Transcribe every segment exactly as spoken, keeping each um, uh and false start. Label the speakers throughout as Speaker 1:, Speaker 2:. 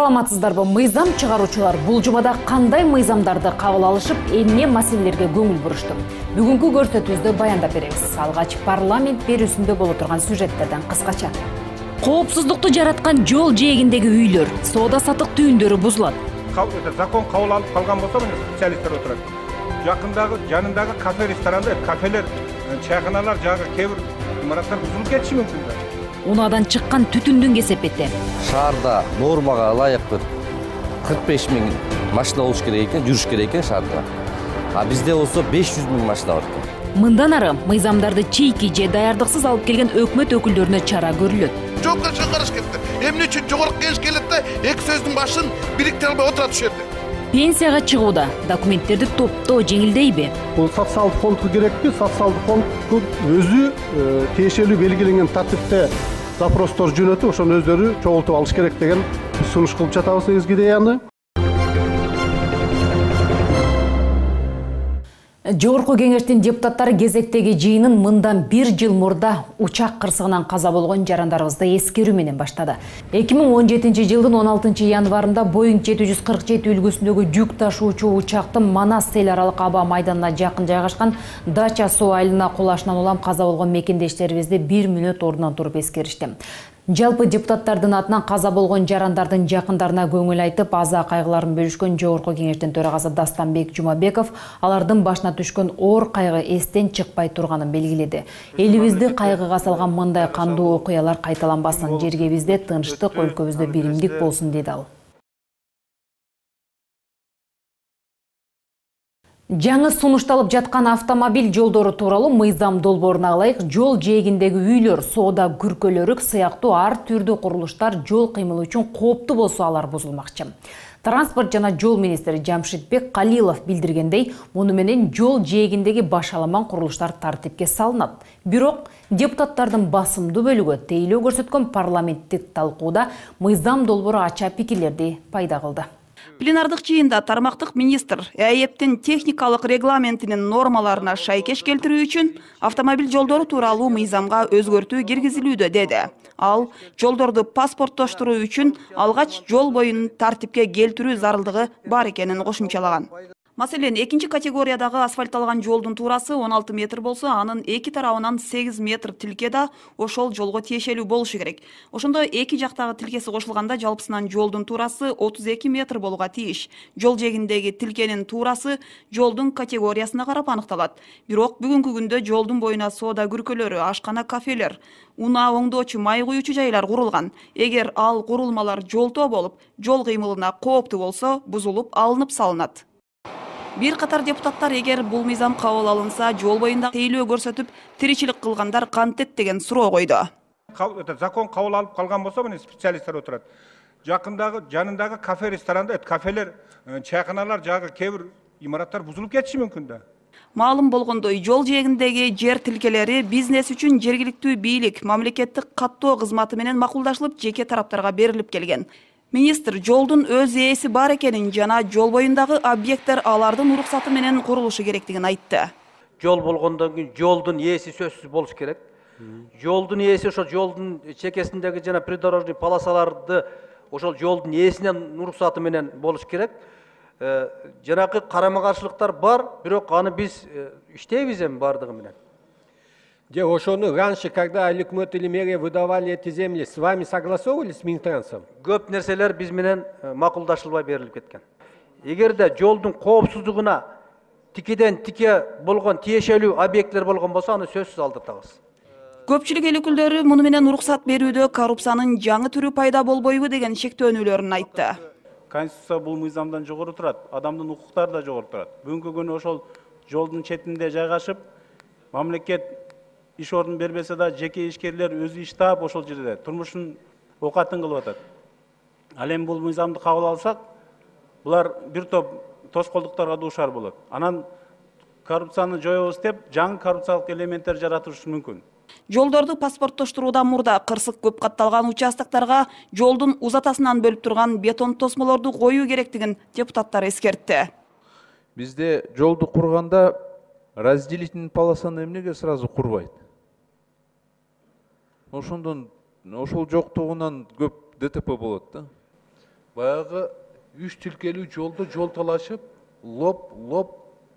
Speaker 1: Саламатсыздарбы, мыйзам чыгаруучулар бул жумада кандай мыйзамдарды кабыл алышып, эмне маселелерге көңүл бурушту? Бүгүнкү көрсөтүүбүздө баяндап беребиз. Алгач парламент берүүсүндө боло турган сюжеттерден кыскача. Коопсуздукту жараткан жол жээгиндеги үйлөр, соода саттык түйүндөрү бузулат.
Speaker 2: Закон кабыл алып калган болсо, мына специалисттер отурат. Жакындагы, жанындагы кафе, ресторандар, кафелер, чайханалар жагы кээ бир имараттар бузулуп кетиши мүмкүн да.
Speaker 1: Унаадан чыккан түтүндүн кесепети.
Speaker 3: Шаарда нормага ылайыктуу кырк беш миң машина болуш керек экен, жүрүш керек экен шаарда. А бизде болсо беш жүз миң машина бар экен.
Speaker 1: Мындан ары мыйзамдарды чийки же даярдыксыз алып келген өкмөт өкүлдөрүнө чара көрүлөт.
Speaker 4: Жокко чыгарыш кетти. Эмне үчүн жогорку кеңеш келет да эки сөздүн башын бириктире албай отурат ушул жерде.
Speaker 1: Пенсияга чыгууда документтерди топтоо жеңилдейби?
Speaker 5: Бул социалдык фондго керекпи? Социалдык фонд өзү тиешелүү белгиленген тартипте запростор жөнөтүп, ошону өздөрү чогултуп алыш керек деген сунуш кылып жатабыз негизги идеяны.
Speaker 1: Жогорку кеңештин депутаттары кезектеги жыйынын мындан бир жыл мурда учак кырсыгынан каза болгон жарандарыбызды эскерүү менен баштады. эки миң он жетинчи жылдын он алтынчы январында Боинг жети жүз кырк жети үлгүсүндөгү жүк ташуучу учактын Манас эл аралык аба майданына жакын жайгашкан Дача суу айылына кулашынан улам каза болгон мекендештерибизди бир мүнөт ордунан туруп эскеришти. Жалпы депутаттардын атынан каза болгон жарандардын жакындарына көңүл айтып, аза кайгыларын бөлүшкөн Жогорку кеңештин төрагасы Дастанбек Жумабеков алардын башына түшкөн оор кайгы эстен чыкпай турганын белгиледи. Элибизди кайгыга салган мындай кандуу окуялар кайталанбасын, жергебизде тынчтык, өлкөбүздө биримдик болсун деди ал. Жаңы сунушталып жаткан автомобиль жолдору тууралуу мыйзам долбооруна ылайык жол жээгиндеги үйлөр, соода күркөлөрү сыяктуу ар түрдүү курулуштар жол кыймылы үчүн кооптуу болсо алар бузулмакчы. Транспорт жана жол министри Жамшитбек Калилов билдиргендей, муну менен жол жээгиндеги башаламан курулуштар тартипке салынат. Бирок депутаттардын басымдуу бөлүгү тейлөө көрсөткөн парламенттик талкууда мыйзам долбоору ача пикирлерди пайда кылды.
Speaker 6: Пленардык жыйында тармактык министр ЭАЭПтин техникалык регламентинин нормаларына шайкеш келтирүү үчүн автомобиль жолдору тууралуу мыйзамга өзгөртүү киргизилүүдө деди. Ал жолдорду паспорттоштуруу үчүн алгач жол боюн тартипке келтирүү зарылдыгы бар экенин кошумчалаган. Маселен, экинчи категориядагы асфальтталган жолдун туурасы он алты метр болсо, анын эки тарабынан сегиз метр тилке да ошол жолго тиешелүү болушу керек. Ошондо эки жактагы тилкеси кошулганда жалпысынан жолдун туурасы отуз эки метр болууга тийиш. Жол жээгиндеги тилкенин туурасы жолдун категориясына карап аныкталат. Бирок бүгүнкү күндө жолдун боюна соода күркөлөрү, ашкана кафелер, унаа оңдоочу, май куюучу жайлар курулган. Эгер ал курулмалар жолтоо болуп, жол кыймылына кооптуу болсо, бузулуп алынып салынат. Бир катар депутаттар эгер бул мыйзам кабыл алынса, жол боюнда тейлөө көрсөтүп, тиричилик кылгандар кантет деген суроо койду.
Speaker 2: Закон кабыл алып калган болсо, мына специалисттер отурат. Жакындагы, жанындагы кафе, ресторандар, кафелер, чайханалар жагы кээ бир имараттар бузулуп кетиши мүмкүн да.
Speaker 6: Маалым болгондой, жол жээгиндеги жер тилкелери бизнес үчүн жергиликтүү бийлик, мамлекеттик каттоо кызматы менен макулдашылып, жеке тараптарга берилип келген. Министр жолдун өз ээси бар экенин жана жол боюндагы объекттер алардын уруксаты менен курулушу керектигин айтты.
Speaker 7: Жол болгондон кийин жолдун ээси сөзсүз болуш керек. Жолдун ээси ошо жолдун чекесиндеги жана придорожный полосаларды ошол жолдун ээсинен уруксаты менен болуш керек. Жанакы карама-каршылыктар бар, бирок аны биз иштейбиз эми бардыгы менен.
Speaker 8: Где ошону раньше, когда Аликмет или мэрия выдавали эти земли, с вами согласовывались с Минтрансом?
Speaker 7: Көп нерселер биз менен макулдашылбай берилип кеткен. Эгерде жолдун коопсуздугуна тикеден тике болгон тиешелүү объекттер болгон болсо, аны сөзсүз алдыртабыз.
Speaker 6: Көпчүлүк эл өкүлдөрү муну менен уруксат берүүдө коррупциянын жаңы түрү пайда болбойбу деген шектөөнүүлөрүн айтты.
Speaker 9: Конституция бул мыйзамдан жогору турат, адамдын укуктары да жогору турат. Бүгүнкү күнү ошол жолдун четинде жайгашып, мамлекет иш ордун бербесе да жеке ишкерлер өзү иш таап ошол жерде турмушун окатын кылып атат. Ал эми бул мыйзамды кабыл алсак, булар бир топ тоскоолдуктарга дуушар болот. Анан коррупцияны жоёбуз деп, жаңы коррупциялык элементтер жаратышы мүмкүн.
Speaker 6: Жолдорду паспорттоштуруудан мурда кырсык көп катталган участоктарга жолдун узатасынан бөлүп турган бетон тосмолорду коюу керектигин депутаттар эскертти.
Speaker 10: Бизде жолду курганда разделительный полосаны эмнеге сразу курбайт? Ошондон ошол жоктугунан көп ДТП болот да. баягы үч тилкелүү жолдо жол талашып, лоп, лоп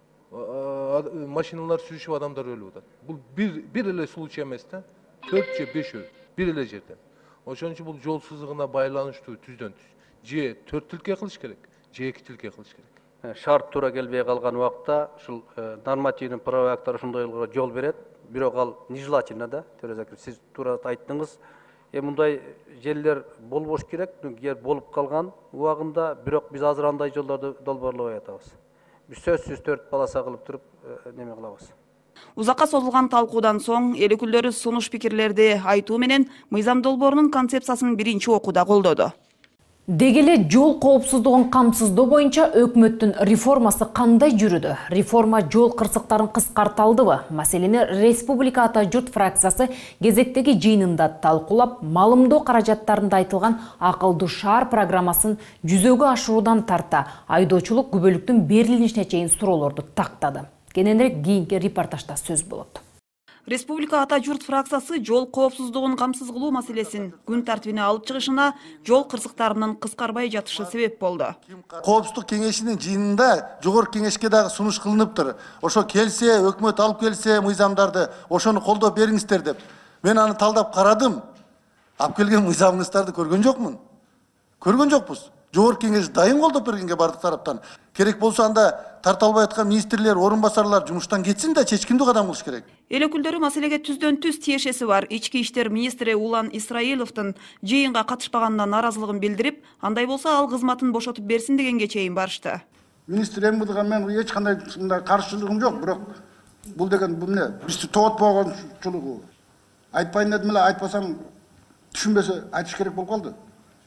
Speaker 10: машиналар сүрүшүп адамдар өлүп атат. Бул бир бир эле случай эмес да. төрт же бешөө бир эле жерден. Ошон үчүн бул жол сызыгына байланыштуу түздөн түз. Же төрт тилке кылыш керек, же эки тилке кылыш керек.
Speaker 7: Шарт туура келбей калган убакта ушул нормативный правовой акттар ошондой жол берет. Бирок ал нежелательно да, Төрөзаков, сиз туура айттыңыз. Эми мындай жерлер болбош керек, эгер болуп калган убагында, бирок биз азыр андай жолдорду долбоорлобой атабыз. Биз сөзсүз төрт полоса кылып туруп неме кылабыз.
Speaker 6: Узакка созулган талкуудан соң эл өкүлдөрү сунуш пикирлерди айтуу менен мыйзам долбоорунун концепциясын биринчи окууда колдоду.
Speaker 1: Дегеле жол коопсуздугун камсыздоо боюнча өкмөттүн реформасы кандай жүрүдү? Реформа жол кырсыктарын кыскарталдыбы? Маселени Республика Ата журт фракциясы кезектеги жыйынында талкуулап, малымдоо каражаттарында айтылган акылдуу шаар программасын жүзөгө ашыруудан тарта айдоочулук күбөлүктүн берилишине чейин суроолорду тактады. Кененирээк кийинки репортажда сөз болот.
Speaker 6: Республика Ата журт фракциясы жол коопсуздугун камсыз кылуу маселесин күн тартибине алып чыгышына жол кырсыктарынын кыскарбай жатышы себеп болду.
Speaker 11: Коопсуздук кеңешинин жыйынында жогорку кеңешке дагы сунуш кылыныптыр. Ошо келсе, өкмөт алып келсе мыйзамдарды, ошону колдоо бериңиздер деп. Мен аны талдап карадым. Алып келген мыйзамыңыздарды көргөн жокмун. Көргөн жокпуз. Жогорку кеңеш дайын колдоп бергенге бардык тараптан. Керек болсо анда тарта албай аткан министрлер, орун басарлар жумуштан кетсин да чечкиндүү кадам кылыш керек.
Speaker 6: Эл өкүлдөрү маселеге түздөн түз тиешеси бар. Ички иштер министри Улан Исраиловдун жыйынга катышпаганына наразылыгын билдирип, андай болсо ал кызматын бошотуп берсин дегенге чейин барышты.
Speaker 12: Министр эмгидига мен эч кандай каршылыгым жок, бирок бул деген бул эмне? Бизди тоотпогончулугу. Айтпайын дедим эле, айтпасам түшүнбөсө айтыш керек болуп калды.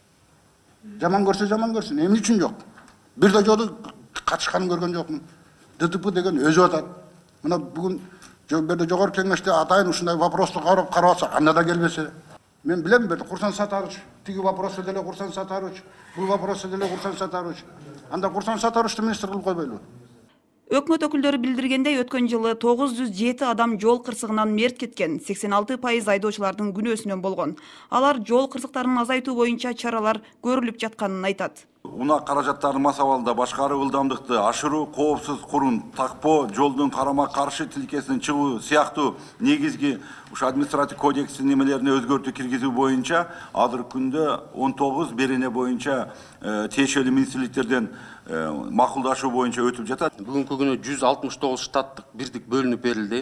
Speaker 12: Жаман көрсө жаман көрсүн, эмне үчүн жок? Бир да жолу катышканын көргөн жокмун. ДТП деген өзү атат. Мына бүгүн берде жогорку кеңеште атайын ушундай вопросту карап карабатса, анда да келбесе. Мен билем берде Курсан Сатарович, тиги вопросу деле Курсан Сатарович, бул вопросу деле Курсан Сатарович. Анда Курсан Сатаровичти министр кылып койбойлу.
Speaker 6: Өкмөт өкүлдөрү билдиргендей, өткөн жылы тогуз жүз жети адам жол кырсыгынан мерт кеткен, сексен алты пайыз айдоочулардын күнөөсүнөн болгон. Алар жол кырсыктарын азайтуу боюнча чаралар көрүлүп жатканын айтат.
Speaker 13: Унак каражаттарын масабалда башкаруу ылдамдыкты ашыруу, коопсуз курун такпоо, жолдун карама каршы тилкесин чыгуу сыяктуу негизги ушу административ кодекстин немелерине өзгөртүү киргизүү боюнча азыркы күндө он тогуз берене боюнча тиешелүү министрликтерден макулдашуу боюнча өтүп жатат.
Speaker 14: Бүгүнкү күнү жүз алтымыш тогуз штаттык бирдик бөлүнүп берилди.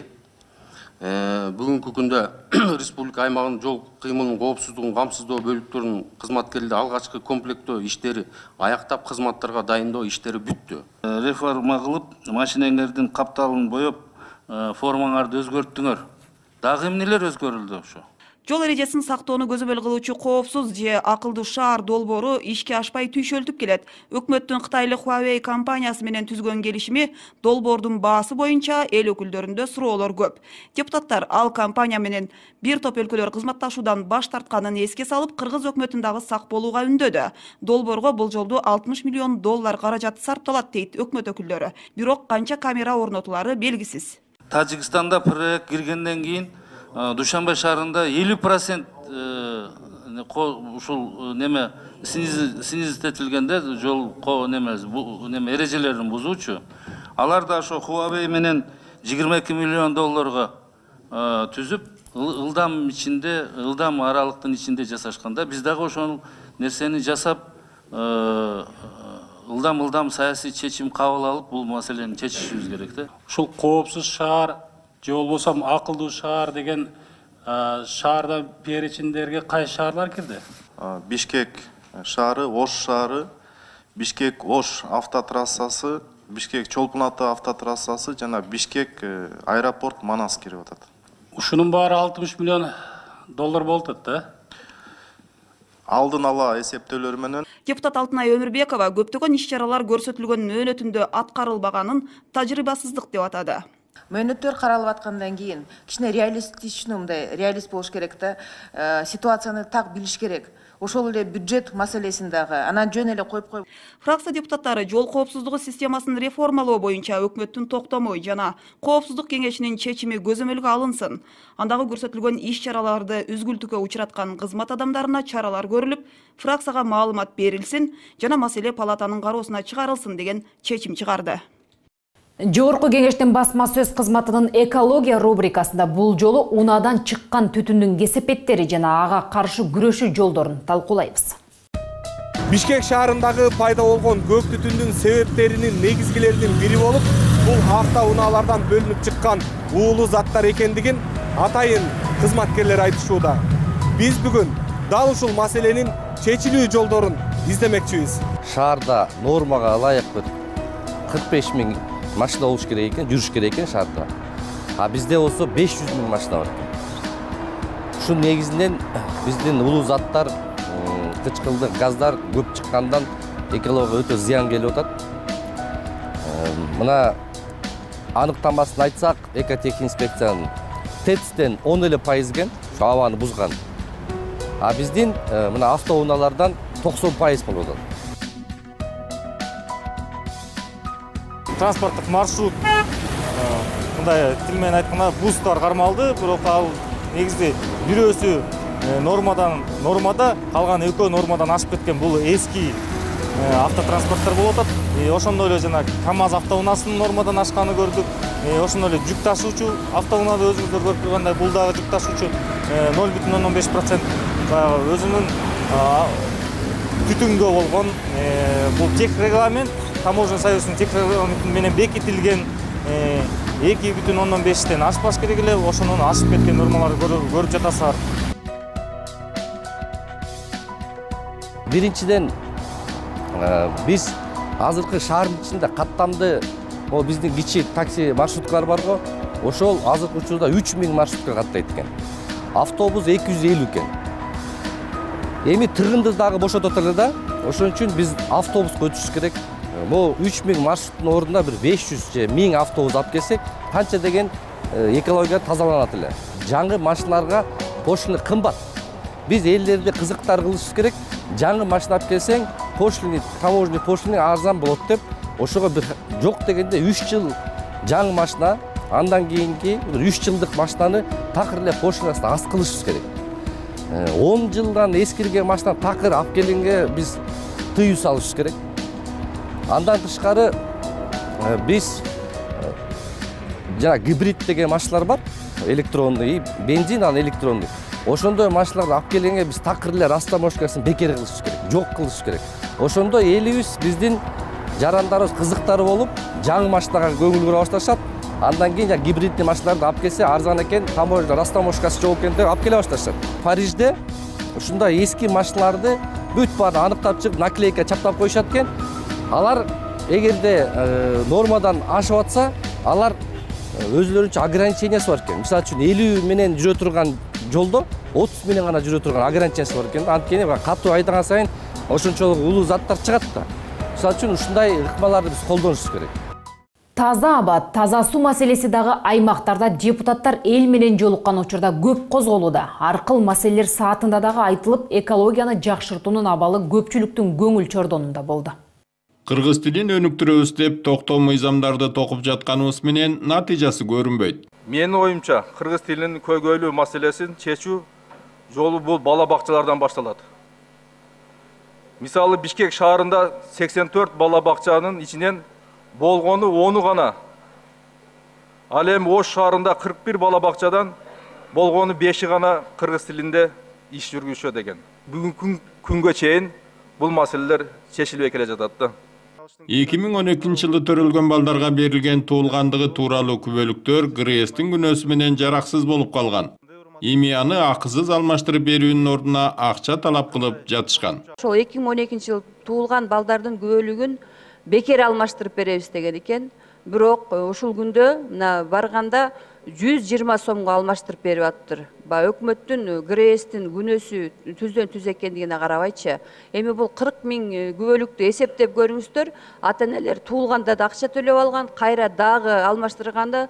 Speaker 14: Бүгүнкү күндө республика аймагынын жол кыймылынын коопсуздугун камсыздоо бөлүктөрүнүн кызматкерлери алгачкы комплектөө иштери аяктап, кызматтарга дайындоо иштери бүттү.
Speaker 15: Реформа кылып, машинеңердин капталын боеп, формаңарды өзгөрттүңөр. Дагы эмнелер өзгөрүлдү ошо?
Speaker 6: Жол эрежесин сактоону көзөмөл кылуучу коопсуз же акылдуу шаар долбоору ишке ашпай түйшөлтүп келет. Өкмөттүн Кытайлык Huawei компаниясы менен түзгөн келишими долбоордун баасы боюнча эл өкүлдөрүндө суроолор көп. Депутаттар ал компания менен бир топ өлкөлөр кызматташуудан баш тартканын эске салып, кыргыз өкмөтүн дагы сак болууга үндөдү. Долбоорго бул жолду алтымыш миллион доллар каражат сарпталат дейт өкмөт өкүлдөрү. Бирок канча камера орнотулары белгисиз.
Speaker 15: Тажикстанда проект киргенден кийин Душанбе шаарында элүү процент ушул неме снизитетилгенде жол неме неме эрежелерин бузуучу. Алар да ошо Huawei менен жыйырма эки миллион долларга түзүп, ылдам ичинде, ылдам аралыктын ичинде жасашканда, биз дагы ошол нерсени жасап, ылдам-ылдам саясий чечим кабыл алып, бул маселени чечишибиз керек да.
Speaker 9: Ушул коопсуз шаар же болбосо акылдуу шаар деген шаарда перечиндерге кайсы шаарлар кирди?
Speaker 16: Бишкек шаары, Ош шаары, Бишкек Ош автотрассасы, Бишкек Чолпун Ата автотрассасы жана Бишкек аэропорт Манас кирип атат.
Speaker 9: Ушунун баары алтымыш миллион доллар болуп атат да.
Speaker 16: Алдын ала эсептөөлөр менен
Speaker 6: депутат Алтынай Өмүрбекова көптөгөн иш-чаралар көрсөтүлгөн мөөнөтүндө аткарылбаганын тажрыйбасыздык деп атады.
Speaker 17: мөөнөттөр каралып аткандан кийин кичине реалистичный мындай реалист болуш керек да, ситуацияны так билиш керек. Ошол эле бюджет маселесин дагы анан жөн эле коюп коюп.
Speaker 6: Фракция депутаттары жол коопсуздугу системасын реформалоо боюнча өкмөттүн токтомой жана коопсуздук кеңешинин чечими көзөмөлгө алынсын. Андагы көрсөтүлгөн иш-чараларды үзгүлтүккө учраткан кызмат адамдарына чаралар көрүлүп, фракцияга маалымат берилсин жана маселе палатанын кароосуна чыгарылсын деген чечим чыгарды.
Speaker 1: Жогорку кеңештин басма сөз кызматынын экология рубрикасында бул жолу унаадан чыккан түтүндүн кесепеттери жана ага каршы күрөшүү жолдорун талкуулайбыз.
Speaker 18: Бишкек шаарындагы пайда болгон көк түтүндүн себептеринин негизгилеринин бири болуп, бул авто унаалардан бөлүнүп чыккан уулуу заттар экендигин атайын кызматкерлер айтышууда. Биз бүгүн дал ушул маселенин чечилүү жолдорун издемекчибиз.
Speaker 3: Шаарда нормага ылайыктуу кырк беш миң машина болуш керек экен, жүрүш керек экен шаарда. А бизде болсо беш жүз миң машина бар. Ушул негизинен биздин улуу заттар, кычкылдык газдар көп чыккандан экологияга өтө зыян келип атат. Мына аныктамасын айтсак, экотехинспекциянын ТЭЦтен он эле пайыз экен, ушу абаны бузган. А биздин мына автоунаалардан токсон пайыз болуп атат.
Speaker 19: Транспорттық маршрут, мындай тилмен айтканда бустар кармалды, бирок ал негизде бирөөсү нормадан нормада, калган экөө нормадан ашып кеткен. Бул эски автотранспорттор болуп атат. Ошондой эле жана КамАЗ автоунаасынын нормадан ашканы көрдүк. Ошондой эле жүк ташуучу автоунаада өзүңүздөр көрүп тургандай бул дагы жүк ташуучу ноль бүтүн ондон беш процент өзүнүн түтүнгө болгон бул тех регламент Таможня союзунун тех регламенти менен бекитилген эки бүтүн ондон бештен ашпаш керек эле, ошонун ашып кеткен нормаларды көрүп жатасыздар.
Speaker 3: Биринчиден биз азыркы шаардын ичинде каттамды, могу биздин кичи такси маршруткалар барго, ошол азыркы учурда үч миң маршрутка каттайт экен. Автобус эки жүз элүү экен. Эми тыгынды дагы бошотот эле да, ошон үчүн биз автобуска өтүшүбүз керек. Могу үч миң маршруттун ордуна бир беш жүз же миң автобус алып келсек, канча деген экология тазаланат эле. Жаңы машиналарга пошлина кымбат. Биз элдерди кызыктар кылышыбыз керек. Жаңы машина алып келсең, пошлина, таможня пошлина арзан болот деп, ошого бир жок дегенде үч жыл жаңы машина, андан кийинки үч жылдык машинаны такыр эле пошлинасын аз кылышыбыз керек. он жылдан эскирген машина такыр алып келгенге биз тыюу салышыбыз керек. Андан тышкары биз жана гибрид деген машиналар бар, электронный, бензин анан электронный. Ошондой машиналарды алып келгенге биз такыр эле растаможкасын бекер кылышыбыз керек, жок кылышыбыз керек. Ошондо элибиз биздин жарандарыбыз кызыктары болуп, жаңы машинага көңүл бура башташат. Андан кийин жана гибридный машиналарды алып келсе, арзан экен, таможня растаможкасы жок экен деп алып келе башташат. Парижде ушундай эски машиналарды бүт баарын аныктап чыгып, наклейка чаптап коюшат экен. Алар эгерде нормадан ашып атса, алар өзлөрүнчө ограничениясы бар экен. Мисалы үчүн элүү менен жүрө турган жолдо отуз менен гана жүрө турган ограничениясы бар экен. Анткени катуу айдаган сайын ошончолук улуу заттар чыгат да. Мисалы үчүн ушундай ыкмаларды биз колдонушубуз керек.
Speaker 1: Таза аба, таза суу маселеси дагы аймактарда депутаттар эл менен жолуккан учурда көп козголууда. Ар кыл маселелер саатында дагы айтылып, экологияны жакшыртуунун абалы көпчүлүктүн көңүл чордонунда болду.
Speaker 20: Кыргыз тилин өнүктүрөбүз деп токтоо мыйзамдарды токуп жатканыбыз менен натыйжасы көрүнбөйт.
Speaker 21: Менин оюмча, кыргыз тилинин көйгөйлүү маселесин чечүү жолу бул бала бакчалардан башталат. Мисалы Бишкек шаарында сексен төрт бала бакчанын ичинен болгону ону гана. Ал эми Ош шаарында кырк бир бала бакчадан болгону беши гана кыргыз тилинде иш жүргүзүшөт экен. Бүгүнкү күнгө чейин бул маселелер чечилбей келе жатат да.
Speaker 20: эки миң он экинчи жылы төрөлгөн балдарга берилген туулгандыгы тууралуу күбөлүктөр ГРЭСтин күнөөсү менен жараксыз болуп калган. Эми аны акысыз алмаштырып берүүнүн ордуна акча талап кылып жатышкан.
Speaker 22: Ошол эки миң он экинчи жылы туулган балдардын күбөлүгүн бекер алмаштырып беребиз деген экен. Бирок ушул күндө мына барганда жүз жыйырма сомго алмаштырып берип атыптыр. Ба өкмөттүн ГРЭСтин күнөөсү түздөн түз экендигине карабайчы. Эми бул кырк миң күбөлүктү эсептеп көрүңүздөр. Ата энелер туулганда да акча төлөп алган, кайра дагы алмаштырганда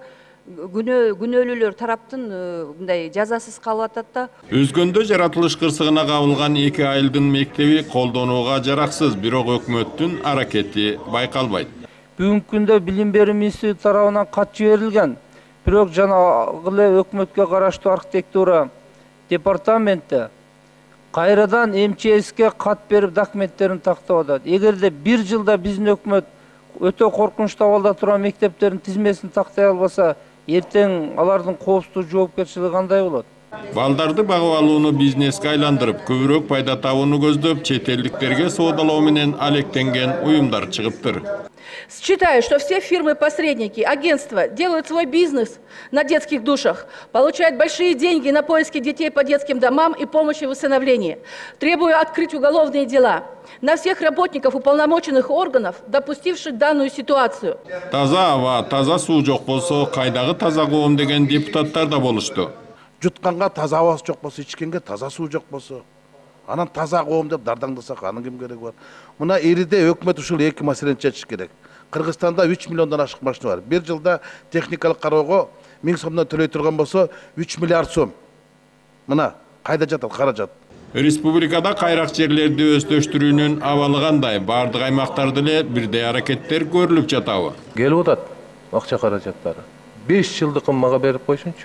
Speaker 22: күнөөлүүлөр тараптын мындай жазасыз калып атат да.
Speaker 20: Өзгөндө жаратылыш кырсыгына кабылган эки айылдын мектеби колдонууга жараксыз, бирок өкмөттүн аракети байкалбайт.
Speaker 7: Бүгүнкү күндө билим берүү министрлиги тарабынан кат жиберилген, бирок жанагы эле өкмөткө караштуу архитектура департаменти кайрадан эм че эске кат берип документтерин тактап атат. Эгерде бир жылда биздин өкмөт өтө коркунучтуу абалда турган мектептердин тизмесин тактай албаса, эртең алардын коопсуздук жоопкерчилиги кандай болот?
Speaker 20: Балдарды багып алууну бизнеске айландырып, көбүрөөк пайда табууну көздөп, чет элдиктерге соодалоо менен алектенген уюмдар чыгыптыр.
Speaker 4: Считаю, что все фирмы-посредники, агентства делают свой бизнес на детских душах, получают большие деньги на поиски детей по детским домам и помощи в усыновлении. Требую открыть уголовные дела на всех работников уполномоченных органов, допустивших данную ситуацию.
Speaker 20: Таза аба, таза суу жок болсо, кайдагы таза коом деген депутаттар да болушту.
Speaker 5: Жутканга таза абасы жок болсо, ичкенге таза суу жок болсо, анан таза коом деп дардаңдасак, анын ким кереги бар? Мына эриде өкмөт ушул эки маселени чечиш керек. Кыргызстанда үч миллиондон ашык машина бар. Бир жылда техникалык кароого миң сомдон төлөй турган болсо, үч миллиард сом. Мына кайда жатат каражат?
Speaker 20: Республикада кайрак жерлерди өздөштүрүүнүн абалы кандай? Бардык аймактарда эле бирдей аракеттер көрүлүп жатабы?
Speaker 10: Келип атат акча каражаттары. беш жылдыкын мага берип койсунчу.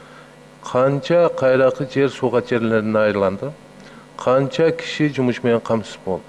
Speaker 10: Канча кайракы жер сууга жерлерине айыланды? Канча киши жумуш менен камсыз болду?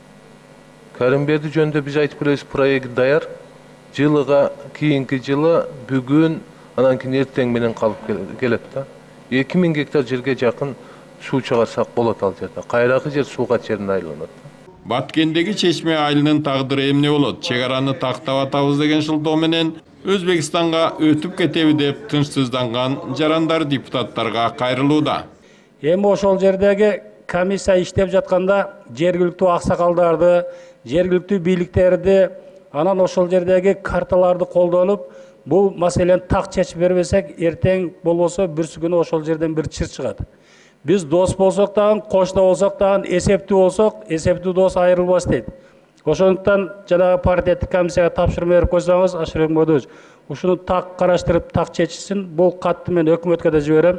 Speaker 10: Кәрімберді жөнді біз айтып келеміз, проект даяр. Жылыға, кейінгі жылы бүгін анан кейін ертең менен қалып келет да. эки миң гектар жерге жақын суу чыгарсак болот ал жерде. Кайракы жер сууга жерине айланат.
Speaker 20: Баткендеги Чечме айылынын тагдыры эмне болот? Чек араны тактап атабыз деген шылтоо менен Өзбекстанга өтүп кетеби деп тынчсызданган жарандар депутаттарга кайрылууда.
Speaker 23: Эми ошол жердеги комиссия иштеп жатканда жергиликтүү аксакалдарды, жергиликтүү бийликтерди, анан ошол жердеги карталарды колдонуп, бул маселени так чечип бербесек, эртең болбосо бүрсү күнү ошол жерден бир чыр чыгат. Биз дос болсок дагы, кошто болсок дагы, эсептүү болсок, эсептүү дос айрылбас дейт. Ошондуктан жанагы паритеттик комиссияга тапшырма берип койсоңуз, Ашырбек Модович, ушуну так караштырып, так чечилсин. Бул катты мен өкмөткө да жиберем.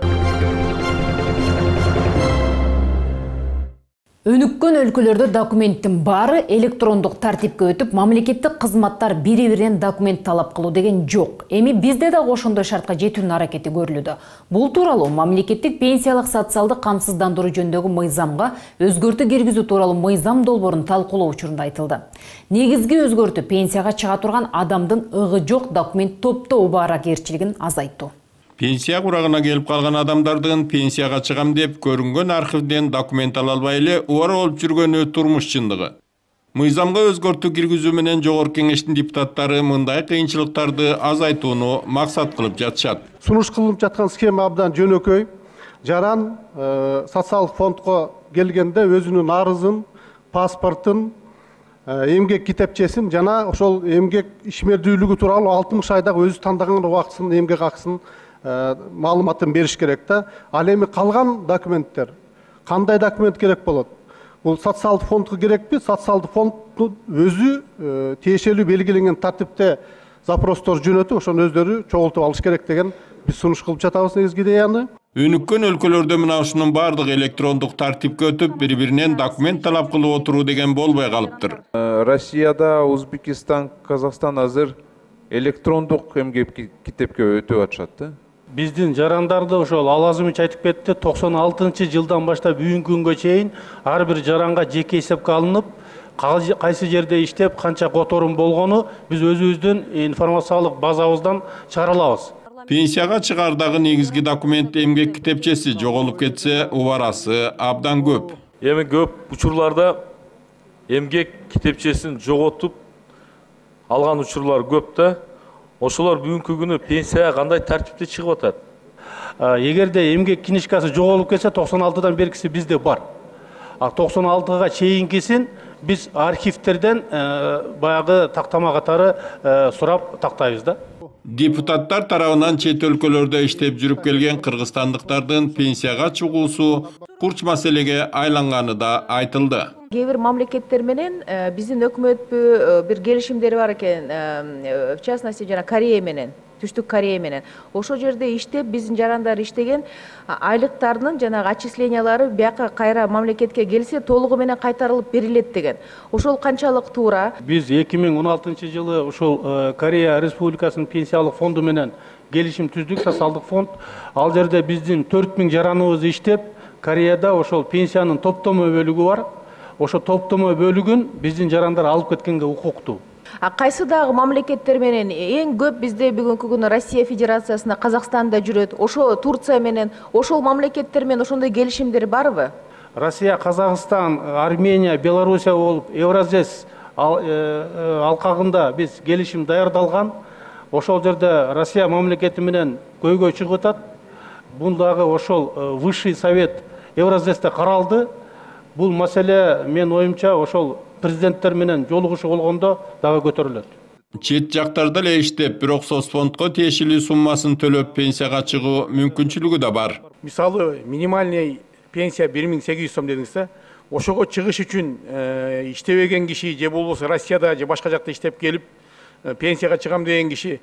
Speaker 1: Өнүккөн өлкөлөрдө документтин баары электрондук тартипке өтүп, мамлекеттик кызматтар бири-биринен документ талап кылуу деген жок. Эми бизде да ошондой шартка жетүүнүн аракети көрүлүүдө. Бул тууралуу мамлекеттик пенсиялык социалдык камсыздандыруу жөнүндөгү мыйзамга өзгөртүү киргизүү тууралуу мыйзам долбоорун талкуулоо учурунда айтылды. Негизги өзгөртүү пенсияга чыга турган адамдын ыгы жок документ топтоо убааракерчилигин азайтуу.
Speaker 20: Пенсия курагына келип калган адамдардын пенсияга чыгам деп көрүнгөн архивден документ ала албай эле убара болуп жүргөнү турмуш чындыгы. Мыйзамга өзгөртүү киргизүү менен Жогорку Кеңештин депутаттары мындай кыйынчылыктарды азайтууну максат кылып жатышат.
Speaker 24: Сунуш кылынып жаткан схема абдан жөнөкөй. Жаран социалдык фондко келгенде өзүнүн арызын, паспортун, эмгек китепчесин жана ошол эмгек ишмердүүлүгү тууралуу алтымыш айдагы өзү тандаган убактысын, эмгек акысын маалыматын бериш керек да. Ал эми калган документтер кандай документ керек болот? Бул социалдык фондко керекпи? Социалдык фонддун өзү тиешелүү белгиленген тартипте запростор жөнөтүп, ошону өздөрү чогултуп алыш керек деген биз сунуш кылып жатабыз негизги идеяны.
Speaker 20: Өнүккөн өлкөлөрдө мына ушунун бардыгы электрондук тартипке өтүп, бири-биринен документ талап кылып отуруу деген болбой калыптыр.
Speaker 25: Россияда, Өзбекистан, Казакстан азыр электрондук эмгек китепке өтүп атышат да.
Speaker 23: Биздин жарандарды ошол Алазымович айтып кетти, токсон алтынчы жылдан баштап бүгүнкү күнгө чейин ар бир жаранга жеке эсепке алынып, кайсы жерде иштеп, канча которум болгону биз өзүбүздүн информациялык базабыздан чыгара алабыз.
Speaker 20: Пенсияга чыгардагы негизги документ эмгек китепчеси жоголуп кетсе, убарасы абдан көп.
Speaker 26: Эми көп учурларда эмгек китепчесин жоготуп алган учурлар көп да. Ошолор бүгүнкү күнү пенсияга кандай тартипте чыгып атат?
Speaker 23: Эгерде эмгек книжкасы жоголуп кетсе, токсон алтыдан беркиси бизде бар. А токсон алтыга чейинкисин биз архивтерден баягы тактама катары сурап тактайбыз да.
Speaker 20: Депутаттар тарабынан чет өлкөлөрдө иштеп жүрүп келген кыргызстандыктардын пенсияга чыгуусу курч маселеге айланганы да айтылды.
Speaker 17: Кээ бир мамлекеттер менен биздин өкмөтпү бир келишимдери бар экен, в частности жана Корея менен. Түштүк Корея менен. Ошол жерде иштеп, биздин жарандар иштеген айлыктардын жанагы отчислениялары бияка кайра мамлекетке келсе толугу менен кайтарылып берилет деген. Ошол канчалык туура?
Speaker 23: Биз эки миң он алтынчы жылы ошол Корея Республикасынын пенсиялык фонду менен келишим түздүк, социалдык фонд. Ал жерде биздин төрт миң жараныбыз иштеп, Кореяда ошол пенсиянын топтомо бөлүгү бар. Ошо топтомо бөлүгүн биздин жарандар алып кеткенге укуктуу.
Speaker 17: А кайсы дагы мамлекеттер менен эң көп бизде бүгүнкү күнү Россия Федерациясында, Казакстанда жүрөт. Ошо Турция менен, ошол мамлекеттер менен ошондой келишимдер барбы?
Speaker 23: Россия, Казакстан, Армения, Белоруссия болуп Евразес алкагында биз келишим даярдалган. Ошол жерде Россия мамлекети менен көйгөй чыгып атат. Бул дагы ошол Высший совет Евразесте каралды. Бул маселе мен оюмча ошол президенттер менен жолугушуу болгондо дагы көтөрүлөт.
Speaker 20: Чет жактарда эле иштеп, бирок соцфондко тиешелүү суммасын төлөп пенсияга чыгуу мүмкүнчүлүгү да бар.
Speaker 2: Мисалы, минимальный пенсия бир миң сегиз жүз сом дедиңиз да. Ошого чыгыш үчүн иштебеген киши же болбосо Россияда же башка жакта иштеп келип пенсияга чыгам деген киши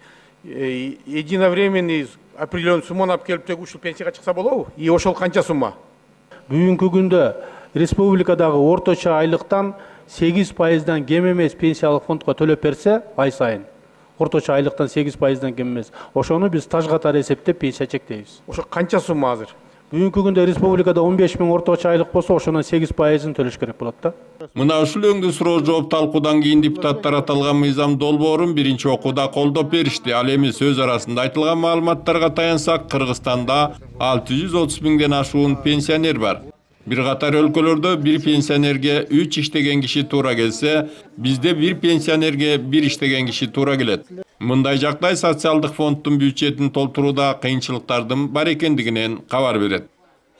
Speaker 2: единовременный определенный сумманы алып келип тег ушул пенсияга чыкса болобу? И ошол канча сумма?
Speaker 23: Бүгүнкү күндө республикадагы орточо айлыктан сегиз пайыздан кем эмес пенсиялык фондко төлөп берсе ай сайын. Орточо айлыктан сегиз пайыздан кем эмес. Ошону биз таж катары эсептеп пенсия чектейбиз.
Speaker 2: Ошо канча сумма азыр?
Speaker 23: Бүгүнкү күндө республикада он беш миң орточо айлык болсо, ошонун сегиз пайызын төлөш керек болот да.
Speaker 20: Мына ушул өңдүү суроо жооп талкуудан кийин депутаттар аталган мыйзам долбоорун биринчи окууда колдоп беришти. Ал эми сөз арасында айтылган маалыматтарга таянсак, Кыргызстанда алты жүз отуз миңден ашуун пенсионер бар. Бир катар өлкөлөрдө бир пенсионерге үч иштеген киши туура келсе, бизде бир пенсионерге бир иштеген киши туура келет. Мындай жактай социалдык фонддун бюджетин толтурууда кыйынчылыктардын бар экендигинен кабар берет.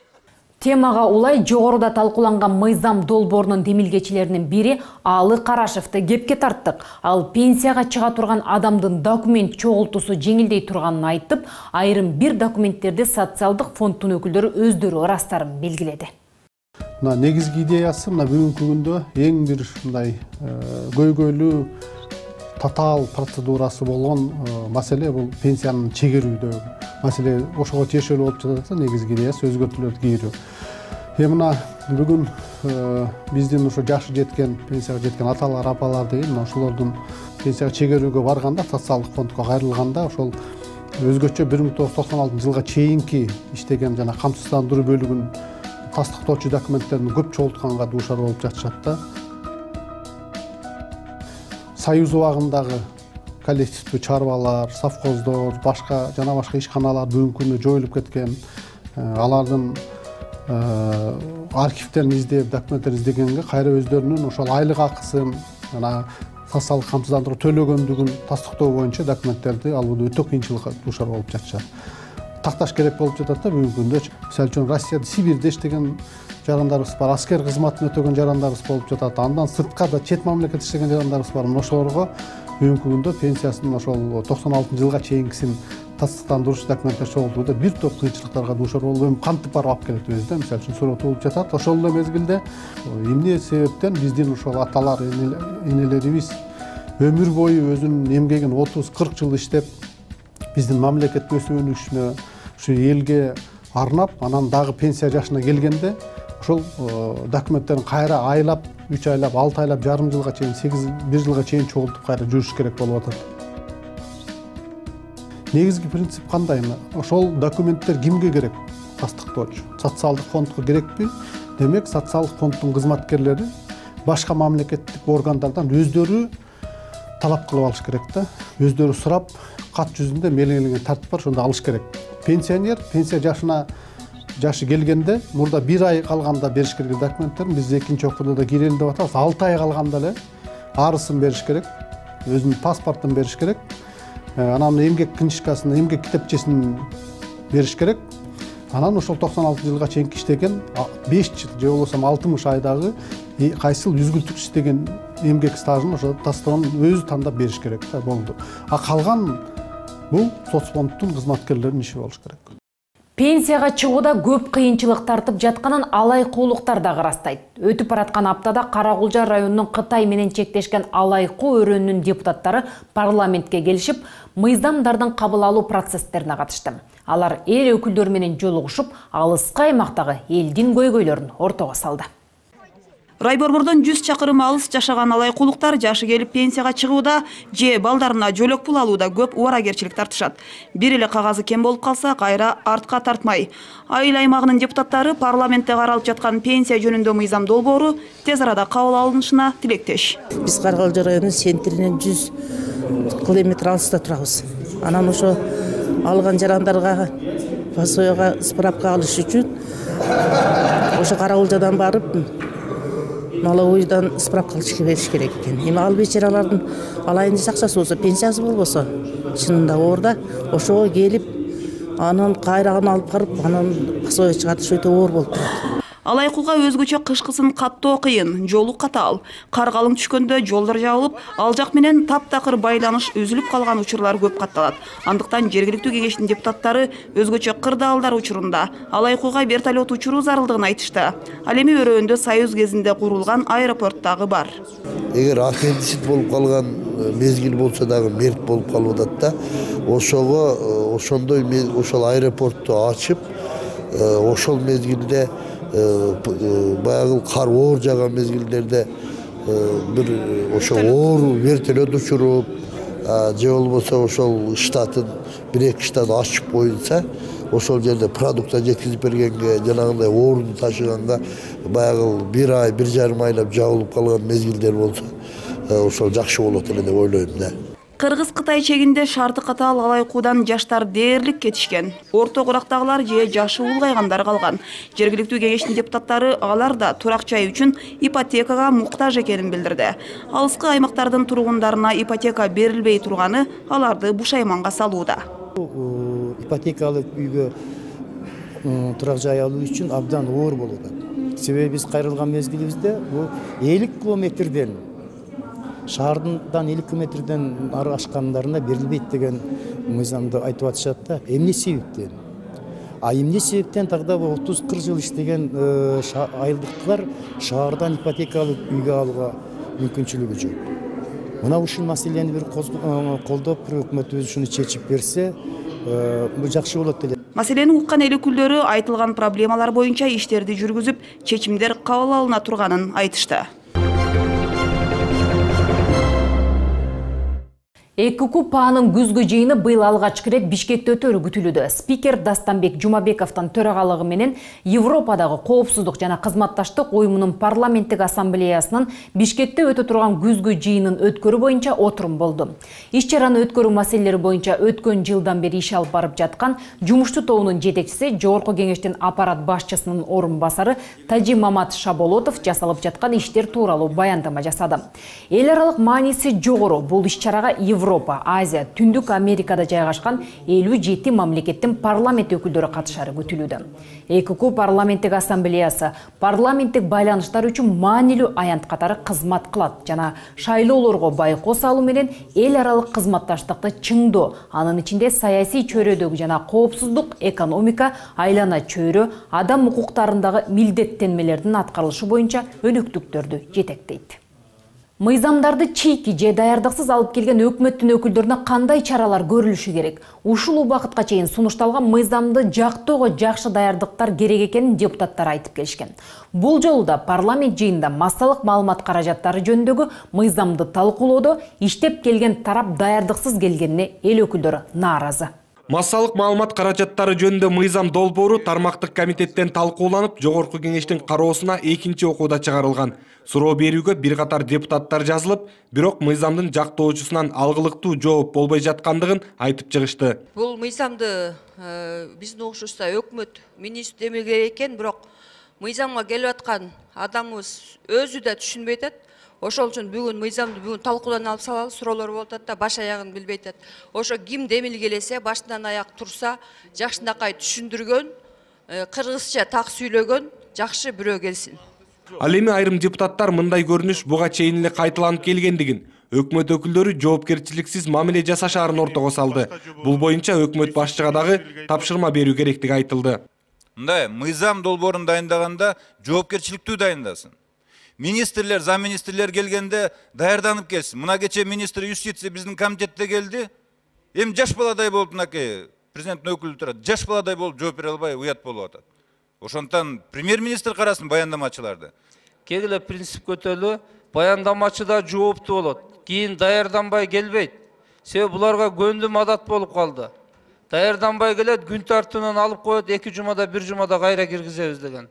Speaker 1: Темага улай жогоруда талкууланган мыйзам долбоорунун демилгечилеринин бири Алы Карашевди кепке тарттык. Ал пенсияга чыга турган адамдын документ чогултуусу жеңилдей турганын айтып, айрым бир документтерди социалдык фонддун өкүлдөрү өздөрү ырастарын белгиледи.
Speaker 24: Мына негизги идеясы мына бүгүнкү күндө эң бир мындай көйгөйлүү татаал процедурасы болгон маселе бул пенсиянын чегерүүдөгү маселе. Ошого тиешелүү болуп жатат, негизги идеясы өзгөртүүлөрдү кийрүү. Эми мына бүгүн биздин ошо жашы жеткен, пенсияга жеткен аталар, апалар деген ошолордун пенсияга чегерүүгө барганда, социалдык фондко кайрылганда ошол өзгөчө бир миң тогуз жүз токсон алтынчы жылга чейинки иштеген жана камсыздандыруу бөлүгүн тастыктоочу документтерин көп чогултканга дуушар болуп жатышат да. Союз убагындагы коллективдүү чарбалар, совхоздор, башка жана башка ишканалар бүгүнкү күндө жоюлуп кеткен. Алардын архивтерин издеп, документтерин издегенге кайра өздөрүнүн ошол айлык акысын жана социалдык камсыздандыруу төлөгөндүгүн тастыктоо боюнча документтерди алууда өтө кыйынчылыкка дуушар болуп жатышат. Такташ керек болуп жатат да бүгүнкү күндө. Мисалы үчүн Россияда, Сибирде иштеген жарандарыбыз бар, аскер кызматын өтөгөн жарандарыбыз болуп жатат. Андан сыртка да чет мамлекетте иштеген жарандарыбыз бар. Ошолорго бүгүнкү күндө пенсиясын ошол токсон алтынчы жылга чейинкисин тастыктандыруучу документтер чогултууда бир топ кыйынчылыктарга дуушар болуп, эми кантип барып алып келет өзү да, мисалы үчүн суроо туулуп жатат. Ошол эле мезгилде эмне себептен биздин ошол аталар, энелерибиз өмүр бою өзүнүн эмгегин отуз кырк жыл иштеп, биздин мамлекет өсүшүнө, ушу элге арнап, анан дагы пенсия жашына келгенде ошол документтерин кайра айлап, үч айлап, алты айлап, жарым жылга чейин, сегиз бир жылга чейин чогултуп кайра жүрүш керек болуп атат. Негизги принцип кандай? Ошол документтер кимге керек? Тастыктоочу. Социалдык фондко керекпи? Демек, социалдык фонддун кызматкерлери башка мамлекеттик органдардан өздөрү талап кылып алыш керек да. Өздөрү сурап, кат жүзүндө белгиленген тартип бар, ошондо алыш керек. Пенсионер пенсия жашына жашы келгенде, мурда бир ай калганда бериш керек документтерин биз экинчи окууда да кирели деп атабыз. алты ай калганда эле арысын бериш керек, өзүнүн паспортун бериш керек. Анан эмгек книжкасын, эмгек китепчесин бериш керек. Анан ошол токсон алты жылга чейинки иштеген беш жыл же болбосо алтымыш айдагы кайсыл үзгүлтүк иштеген эмгек стажын ошо тастыгын өзү тандап бериш керек да, болду. А калган бул соцфонддун кызматкерлеринин иши болуш керек.
Speaker 1: Пенсияга чыгууда көп кыйынчылык тартып жатканын алай куулуктар да ырастайт. Өтүп бараткан аптада Каракулжа районунун Кытай менен чектешкен алайкуу өрөөнүнүн депутаттары парламентке келишип, мыйзамдардын кабыл алуу процесстерине катышты. Алар эл өкүлдөрү менен жолугушуп, алыскы аймактагы элдин көйгөйлөрүн ортого салды.
Speaker 6: Райборбордон жүз чакырым алыс жашаган алайкуулуктар жашы келип пенсияга чыгууда же балдарына жөлөк пул алууда көп убаракерчилик тартышат. Бир эле кагазы кем болуп калса, кайра артка тартмай. Айыл аймагынын депутаттары парламентте каралып жаткан пенсия жөнүндө мыйзам долбоору тез арада кабыл алынышына тилектеш.
Speaker 8: Биз Каракулжа районунун центринен жүз километр алыста турабыз. Анан ошо алган жарандарга посояга справка алыш үчүн ошо Каракулжадан барып налоговыйдан справка алышка бериш керек экен. Эми ал бечаралардын алайын десе акчасы болсо, пенсиясы болбосо, чынында орда ошого келип, анын кайрагын алып барып, анын посоя чыгартыш өтө оор болуп турат.
Speaker 6: Алайкууга өзгөчө кышкысын каттоо кыйын, жолу катаал. Кар калың түшкөндө жолдор жабылып, ал жак менен таптакыр байланыш үзүлүп калган учурлар көп катталат. Андыктан жергиликтүү кеңештин депутаттары өзгөчө кырдаалдар учурунда алайкууга вертолет учуруу зарылдыгын айтышты. Ал эми өрөөндө Союз кезинде курулган аэропорт дагы бар.
Speaker 11: Эгер аппендицит болуп калган мезгил болсо дагы мерт болуп калып атат да, ошого ошондой ошол аэропортту ачып, ошол мезгилде баягы кар оор жаган мезгилдерде бир ошо оор вертолет учуруп, же болбосо ошол штатын бир эки штат ачып коюлса, ошол жерде продукта жеткизип бергенге, жанагындай оорун ташыганга баягы бир ай, бир жарым айлап жабылып калган мезгилдер болсо, ошол жакшы болот эле деп ойлойм да.
Speaker 6: Кыргыз-Кытай чегинде шарты катаал алайкуудан жаштар дээрлик кетишкен. Орто курактагылар же жашы улгайгандар калган. Жергиликтүү кеңештин депутаттары алар да турак жай үчүн ипотекага муктаж экенин билдирди. Алыскы аймактардын тургундарына ипотека берилбей турганы аларды бушайманга салууда.
Speaker 12: Ипотекалык үйгө турак жай алуу үчүн абдан оор болот. Себеби биз кайрылган мезгилибизде бул элүү километрден шаардан элүү километрден ары ашкандарына берилбейт деген мыйзамды айтып атышат да. Эмне себептен? А эмне себептен тагда отуз кырк жыл иштеген айылдыктар шаардан ипотекалык үйгө алууга мүмкүнчүлүгү жок. Мына ушул маселени бир колдоп, бир өкмөт өзү ушуну чечип берсе, бул жакшы болот эле.
Speaker 6: Маселени уккан эл өкүлдөрү айтылган проблемалар боюнча иштерди жүргүзүп, чечимдер кабыл алына турганын айтышты.
Speaker 1: ЭККУ ПАанын күзгү жыйыны быйыл алгачкы ирет Бишкекте өтөрү күтүлүүдө. Спикер Дастанбек Жумабековдун төрагалыгы менен Европадагы коопсуздук жана кызматташтык уюмунун парламенттик ассамблеясынын Бишкекте өтө турган күзгү жыйынын өткөрүү боюнча отурум болду. Иш чараны өткөрүү маселелери боюнча өткөн жылдан бери иш алып барып жаткан жумуштуу тобунун жетекчиси, Жогорку кеңештин аппарат башчысынын орун басары Тажи Мамат Шаболотов жасалып жаткан иштер тууралуу баяндама жасады. Эл аралык мааниси жогору бул иш чарага Европа, Азия, Түндүк Америкада жайгашкан элүү жети мамлекеттин парламент өкүлдөрү катышары күтүлүүдө. ЭККУ парламенттик ассамблеясы парламенттик байланыштар үчүн маанилүү аянт катары кызмат кылат жана шайлоолорго байкоо салуу менен эл аралык кызматташтыкты чыңдоо, анын ичинде саясий чөйрөдөгү жана коопсуздук, экономика, айлана чөйрө, адам укуктарындагы милдеттенмелердин аткарылышы боюнча өнөктүктөрдү жетектейт. Мыйзамдарды чийки же даярдыксыз алып келген өкмөттүн өкүлдөрүнө кандай чаралар көрүлүшү керек? Ушул убакытка чейин сунушталган мыйзамды жактоого жакшы даярдыктар керек экенин депутаттар айтып келишкен. Бул жолу да парламент жыйынында массалык маалымат каражаттары жөнүндөгү мыйзамды талкуулоодо иштеп келген тарап даярдыксыз келгенине эл өкүлдөрү нааразы.
Speaker 18: Массалык маалымат каражаттары жөнүндө мыйзам долбоору тармактык комитеттен талкууланып, Жогорку кеңештин кароосуна экинчи окууда чыгарылган. Суроо берүүгө бир катар депутаттар жазылып, бирок мыйзамдын жактоочусунан алгылыктуу жооп болбой жаткандыгын айтып чыгышты.
Speaker 22: Бул мыйзамды биздин угушубузда өкмөт министр демек керек экен, бирок мыйзамга келип аткан адамыбыз өзү да түшүнбөй атат. Ошол үчүн бүгүн мыйзамды бүгүн талкуудан алып салалы, суроолор болуп атат да, баш аягын билбей атат. Ошо ким демилгелесе, башынан аяк турса, жакшынакай түшүндүргөн, кыргызча так сүйлөгөн жакшы бирөө келсин.
Speaker 18: Ал эми айрым депутаттар мындай көрүнүш буга чейин эле кайталанып келгендигин, өкмөт өкүлдөрү жоопкерчиликсиз мамиле жасашаарын ортого салды. Бул боюнча өкмөт башчыга дагы тапшырма берүү керектиги айтылды.
Speaker 9: Мындай мыйзам долбоорун дайындаганда жоопкерчиликтүү дайындасын. Министрлер, замминистрлер келгенде даярданып келсин. Мына кече министр юстиция биздин комитетте келди. Эми жаш баладай болуп мынакей президенттин өкүлү турат. Жаш баладай болуп жооп бере албай уят болуп атат. Ошондон премьер-министр карасын баяндамачыларды.
Speaker 13: Кегиле принцип көтөлүү, баяндамачы да жооптуу болот. Кийин даярданбай келбейт. Себеби буларга көндүм адат болуп калды. Даярданбай келет, күн тартууунан алып коет, эки жумада, бир жумада кайра киргизебиз деген.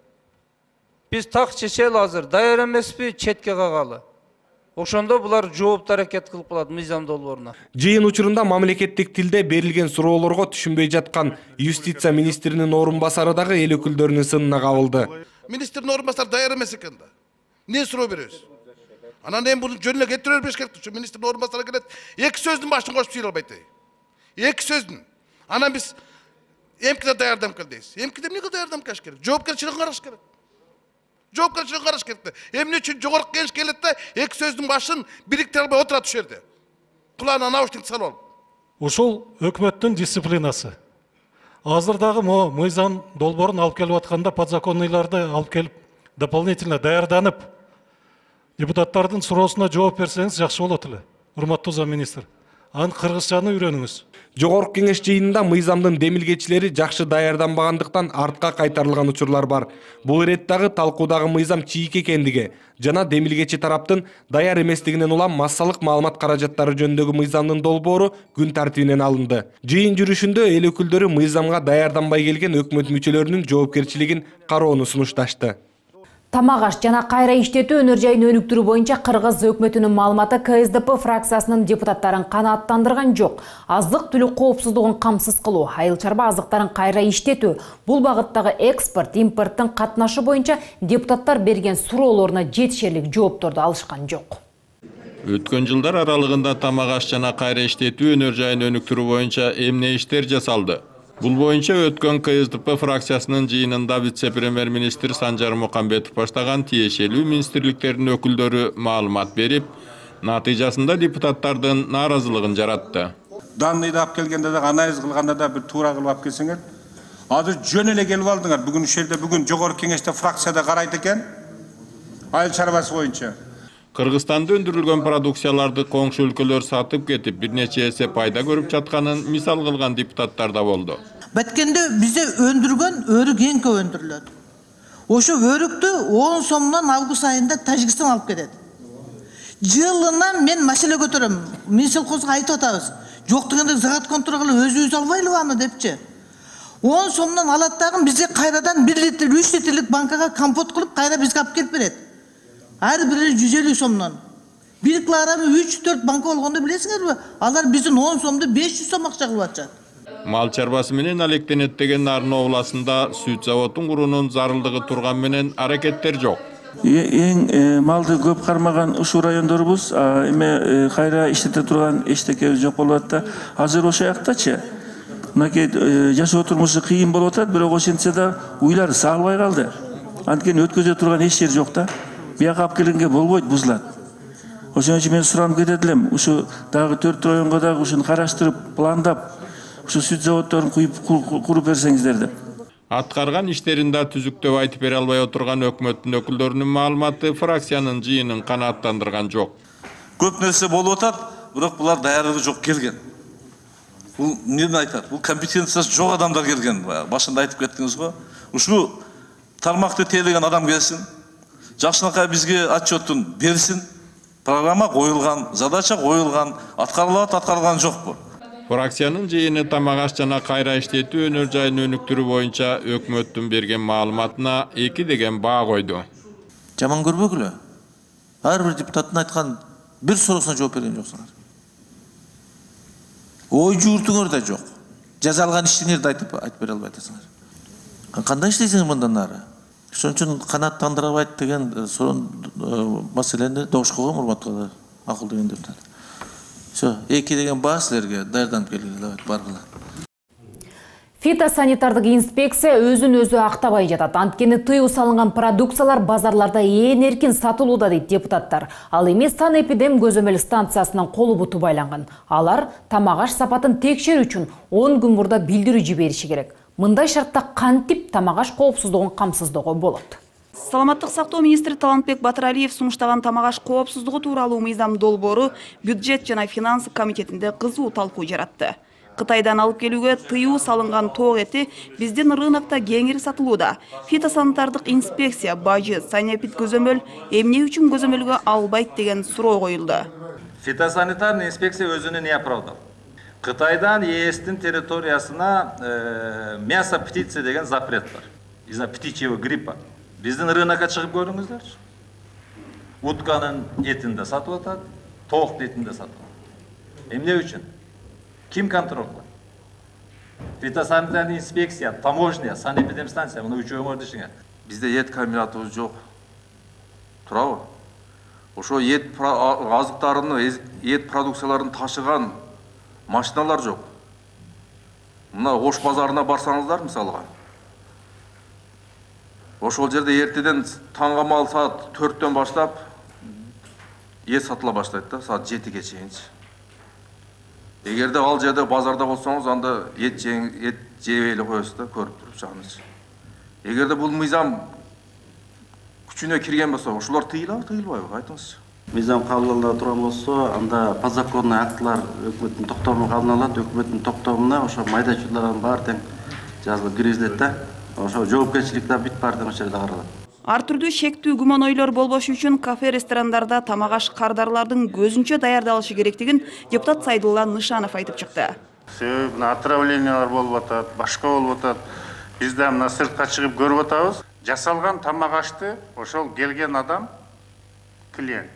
Speaker 13: Биз так чечели азыр, даяр эмеспи, четке кагалы. Ошондо булар жоопту аракет кылып калат мыйзам долбооруна.
Speaker 18: Жыйын учурунда мамлекеттик тилде берилген суроолорго түшүнбөй жаткан юстиция министринин орун басары дагы эл өкүлдөрүнүн сынына кабылды.
Speaker 5: Министрдин орун басары даяр эмес экен да. Эмне суроо беребиз? Анан эми буну жөн эле кетире бербеш керек. Ушу министрдин орун басары келет, эки сөздүн башын кошуп сүйлөй албайт. Эки сөздүн. Анан биз эмкиде даярданып кел дейбиз. Эмкиде эмнеге даярданып келиш керек? Жоопкерчилигин караш керек. Жоопкерчилигин караш керек. Эмне үчүн жогорку кеңеш келет да эки сөздүн башын бириктире албай отурат ушул жерде. Кулагына наушник салып алып.
Speaker 14: Ушул өкмөттүн дисциплинасы. Азыр дагы могу мыйзам долбоорун алып келип атканда подзаконныйларды алып келип дополнительно даярданып депутаттардын суроосуна жооп берсеңиз жакшы болот эле. Урматтуу замминистр. Анын кыргызчаны үйрөнүңүз.
Speaker 18: Жогорку кеңеш жыйынында мыйзамдын демилгечилери жакшы даярданбагандыктан артка кайтарылган учурлар бар. Бул иреттагы талкуудагы мыйзам чийик экендиги жана демилгечи тараптын даяр эместигинен улам массалык маалымат каражаттары жөнүндөгү мыйзамдын долбоору күн тартибинен алынды. Жыйын жүрүшүндө эл өкүлдөрү мыйзамга даярданбай келген өкмөт мүчөлөрүнүн жоопкерчилигин кароону сунушташты.
Speaker 1: Тамак аш жана кайра иштетүү өнөр жайын өнүктүрүү боюнча Кыргыз өкмөтүнүн маалыматы К С Д П фракциясынын депутаттарын канааттандырган жок. Аздык түлүк коопсуздугун камсыз кылуу, айыл чарба азыктарын кайра иштетүү, бул багыттагы экспорт, импорттун катнашы боюнча депутаттар берген суроолоруна жетишерлик жоопторду алышкан жок.
Speaker 20: Өткөн жылдар аралыгында тамак аш жана кайра иштетүү өнөр жайын өнүктүрүү боюнча эмне иштер жасалды? Бул боюнча өткөн К С Д П фракциясынын жыйынында вице-премьер-министр Санжар Мукамбетов баштаган тиешелүү министрликтердин өкүлдөрү маалымат берип, натыйжасында депутаттардын нааразылыгын жаратты.
Speaker 15: Данныйды алып келгенде да анализ кылганда да бир туура кылып алып келсеңер, азыр жөн эле келип алдыңар. Бүгүн ушул жерде бүгүн жогорку кеңеште фракцияда карайт экен. Айыл чарбасы боюнча.
Speaker 20: Кыргызстанда өндүрүлгөн продукцияларды коңшу өлкөлөр сатып кетип, бир нече эсе пайда көрүп жатканын мисал кылган депутаттар да болду.
Speaker 16: Баткенде бизде өндүргөн өрүк эң көп өндүрүлөт. Ошо өрүктү он сомдон август айында Тажикстан алып кетет. Жылына мен маселе көтөрөм. Минсолкозго айтып атабыз. Жок дегенде загат контрол кылып өзүбүз албайлыбы аны депчи. он сомдон алат дагы бизге кайрадан бир литр, үч литрлик банкага компот кылып кайра бизге алып келип берет. Ар бири жүз элүү сомдон. Бир килограммы үч төрт банка болгондо билесиңерби? Алар биздин он сомду беш жүз сом акча кылып атышат.
Speaker 20: Мал чарбасы менен алектенет деген Нарын областында сүт заводун куруунун зарылдыгы турган менен аракеттер жок.
Speaker 19: Эң малды көп кармаган ушул райондорубуз, эме кайра иштете турган эчтеке жок болуп атат да. Азыр ошол жактачы мынакей жашоо турмушу кыйын болуп атат, бирок ошентсе да уйлары саалбай калды. Анткени өткөзө турган эч жер жок да. Бияка алып келгенге болбойт, бузулат. Ошон үчүн мен суранып кетет элем, ушу дагы төрт районго дагы ушуну караштырып, пландап, ушу сүт заводдорун куруп берсеңиздер деп.
Speaker 20: Аткарган иштерин да түзүктөп айтып бере албай отурган өкмөттүн өкүлдөрүнүн маалыматы фракциянын жыйынын канааттандырган жок.
Speaker 27: Көп нерсе болуп атат, бирок булар даярдыгы жок келген. Бул эмнени айтат? Бул компетенциясы жок адамдар келген. Башында айтып кеттиңиз го. Ушул тармакты тейлеген адам келсин. Жакшынакай бизге отчеттун берсин. Программа коюлган, задача коюлган, аткарылат, аткарылган жокпу?
Speaker 20: Фракциянын жыйыны тамак аш жана кайра иштетүү өнөр жайын өнүктүрүү боюнча өкмөттүн берген маалыматына эки деген баа койду.
Speaker 27: Жаман көрбөгүлө. Ар бир депутаттын айткан бир суроосуна жооп берген жоксуңар. Ой жууртуңар да жок. Жазалган иштиңерди айтып айтып бере албай атасыңар. Кандай иштейсиңер мындан нары? Ошон үчүн канааттандырабайт деген сонун маселени добуш койгом, урматтуу акылдуу депутат. Всё, эки деген баа силерге даярданып келгиле, баргыла.
Speaker 1: Фитосанитардык инспекция өзүн өзү актабай жатат. Анткени тыюу салынган продукциялар базарларда ээн эркин сатылууда дейт депутаттар. Ал эми санэпидем көзөмөл станциясынын колу буту байланган. Алар тамак аш сапатын текшерүү үчүн он күн мурда билдирүү жибериши керек. Мындай шартта кантип тамак аш коопсуздугун камсыздоого болот?
Speaker 6: Саламаттык сактоо министри Талантбек Батыралиев сунуштаган тамак аш коопсуздугу тууралуу мыйзам долбоору бюджет жана финансы комитетинде кызуу талкуу жаратты. Кытайдан алып келүүгө тыюу салынган тоок эти биздин рынокто кеңири сатылууда. Фитосанитардык инспекция бажы санэпид көзөмөл эмне үчүн көзөмөлгө албайт деген суроо коюлду.
Speaker 3: Фитосанитарный инспекция өзүнүн не оправдал. Кытайдан ЕСтин территориясына мясо птицы деген запрет бар. Из-за птичьего гриппа. Биздин рынокко чыгып көрүңүздөр. Утканын этинде сатып атат, тоок этинде сатып атат. Эмне үчүн? Ким контроль кылат? Фитосанитарный инспекция, таможня, санэпидемстанция, муну үчөөңөрдү ишиңер.
Speaker 4: Бизде эт комбинатыбыз жок. Турабы? Ошо эт азыктарын, эт продукцияларын ташыган машиналар жок. Мына Ош базарына барсаңыздар мисалга. Ошол жерде эртеден таңга мал саат төрттөн баштап эт сатыла баштайт да, саат жетиге чейинчи. Эгерде ал жерде базарда болсоңуз, анда эт жеп эле коесуз да, көрүп туруп жагыңыз. Эгерде бул мыйзам күчүнө кирген болсо, ошолор тыйылабы, тыйылбайбы? Айтыңызчы.
Speaker 7: Мыйзам кабыл алынып турган болсо, анда подзаконный актылар өкмөттүн токтомуна кабыл алынат, өкмөттүн токтомуна ошо майда чуйларын баары тең жазылып киргизилет да. Ошо жоопкерчилик да бүт баары тең ошол жерде каралат.
Speaker 6: Ар түрдүү шектүү гуманойлор болбош үчүн кафе ресторандарда тамак аш кардарлардын көзүнчө даярдалышы керектигин депутат Сайдулла Нышанов айтып чыкты.
Speaker 10: Себеби мына отравлениялар болуп атат, башка болуп атат. Биз да мына сыртка чыгып көрүп атабыз. Жасалган тамак ашты ошол келген адам, клиент,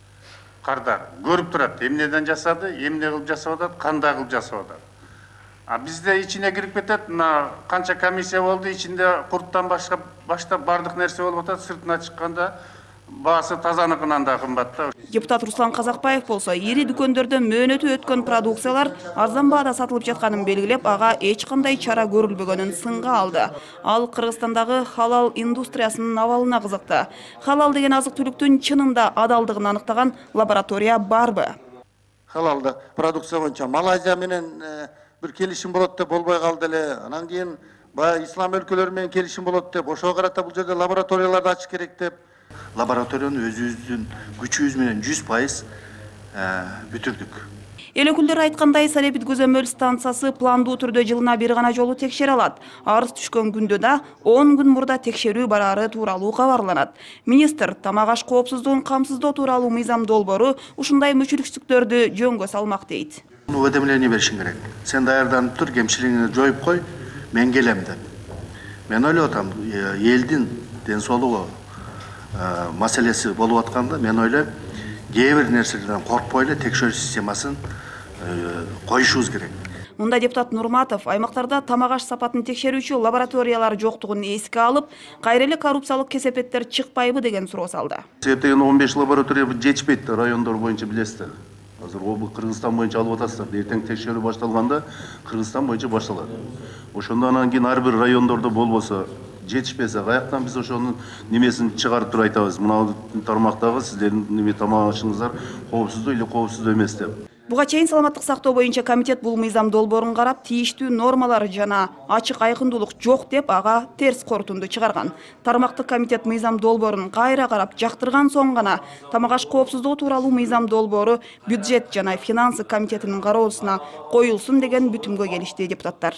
Speaker 10: кардар көрүп турат, эмнеден жасады, эмне кылып жасап атат, кандай кылып жасап атат. А бизде ичине кирип кетет, мына канча комиссия болду, ичинде курттан башка баштап бардык нерсе болуп атат, сыртына чыкканда баасы тазаныкынан да кымбат да.
Speaker 6: Депутат Руслан Казакбаев болсо, ири дүкөндөрдө мөөнөтү өткөн продукциялар арзан баада сатылып жатканын белгилеп, ага эч кандай чара көрүлбөгөнүн сынга алды. Ал Кыргызстандагы халал индустриясынын абалына кызыкты. Халал деген азык-түлүктүн чынында адалдыгын аныктаган лаборатория барбы?
Speaker 21: Халалда продукция боюнча Малайзия менен бир келишим болот деп болбой калды эле. Анан кийин баягы ислам өлкөлөрү менен келишим болот деп, ошого карата бул жерде лабораторияларды ачыш керек деп. Лабораторияны өзүбүздүн күчүбүз менен жүз пайыз бүтүрдүк.
Speaker 6: Эл өкүлдөрү айткандай, санэпид көзөмөл станциясы пландуу түрдө жылына бир гана жолу текшере алат. Арыз түшкөн күндө да он күн мурда текшерүү барары тууралуу кабарланат. Министр тамак аш коопсуздугун камсыздоо тууралуу мыйзам долбоору ушундай мүчүлүксүздүктөрдү жөнгө салмак дейт.
Speaker 21: Уведомление беришиң керек. Сен даярданып тур, кемчилигиңди жоюп кой, мен келем деп. Мен ойлоп атам, элдин ден соолугу маселеси болуп атканда, мен ойлойм, кээ бир нерселерден коркпой эле текшерүү системасын коюшубуз керек.
Speaker 6: Мында депутат Нурматов аймактарда тамак аш сапатын текшерүүчү лабораториялар жоктугун эске алып, кайра эле коррупциялык кесепеттер чыкпайбы деген суроо салды.
Speaker 21: Себеп деген он беш лаборатория жетишпейт райондор боюнча, билесиздер. Азыр Кыргызстан боюнча алып атасыздар. Эртең текшерүү башталганда Кыргызстан боюнча башталат. Ошондон анан кийин ар бир райондордо болбосо, жетишпесе, каяктан биз ошонун немесин чыгарып туруп айтабыз. Мына тармактагы сиздердин неме тамак ашыңыздар коопсуздуу или коопсуздуу эмес деп.
Speaker 6: Буга чейин саламаттык сактоо боюнча комитет бул мыйзам долбоорун карап, тийиштүү нормалар жана ачык айкындуулук жок деп ага терс корутунду чыгарган. Тармактык комитет мыйзам долбоорун кайра карап жактырган соң гана тамак аш коопсуздугу тууралуу мыйзам долбоору бюджет жана финансы комитетинин кароосуна коюлсун деген бүтүмгө келишти депутаттар.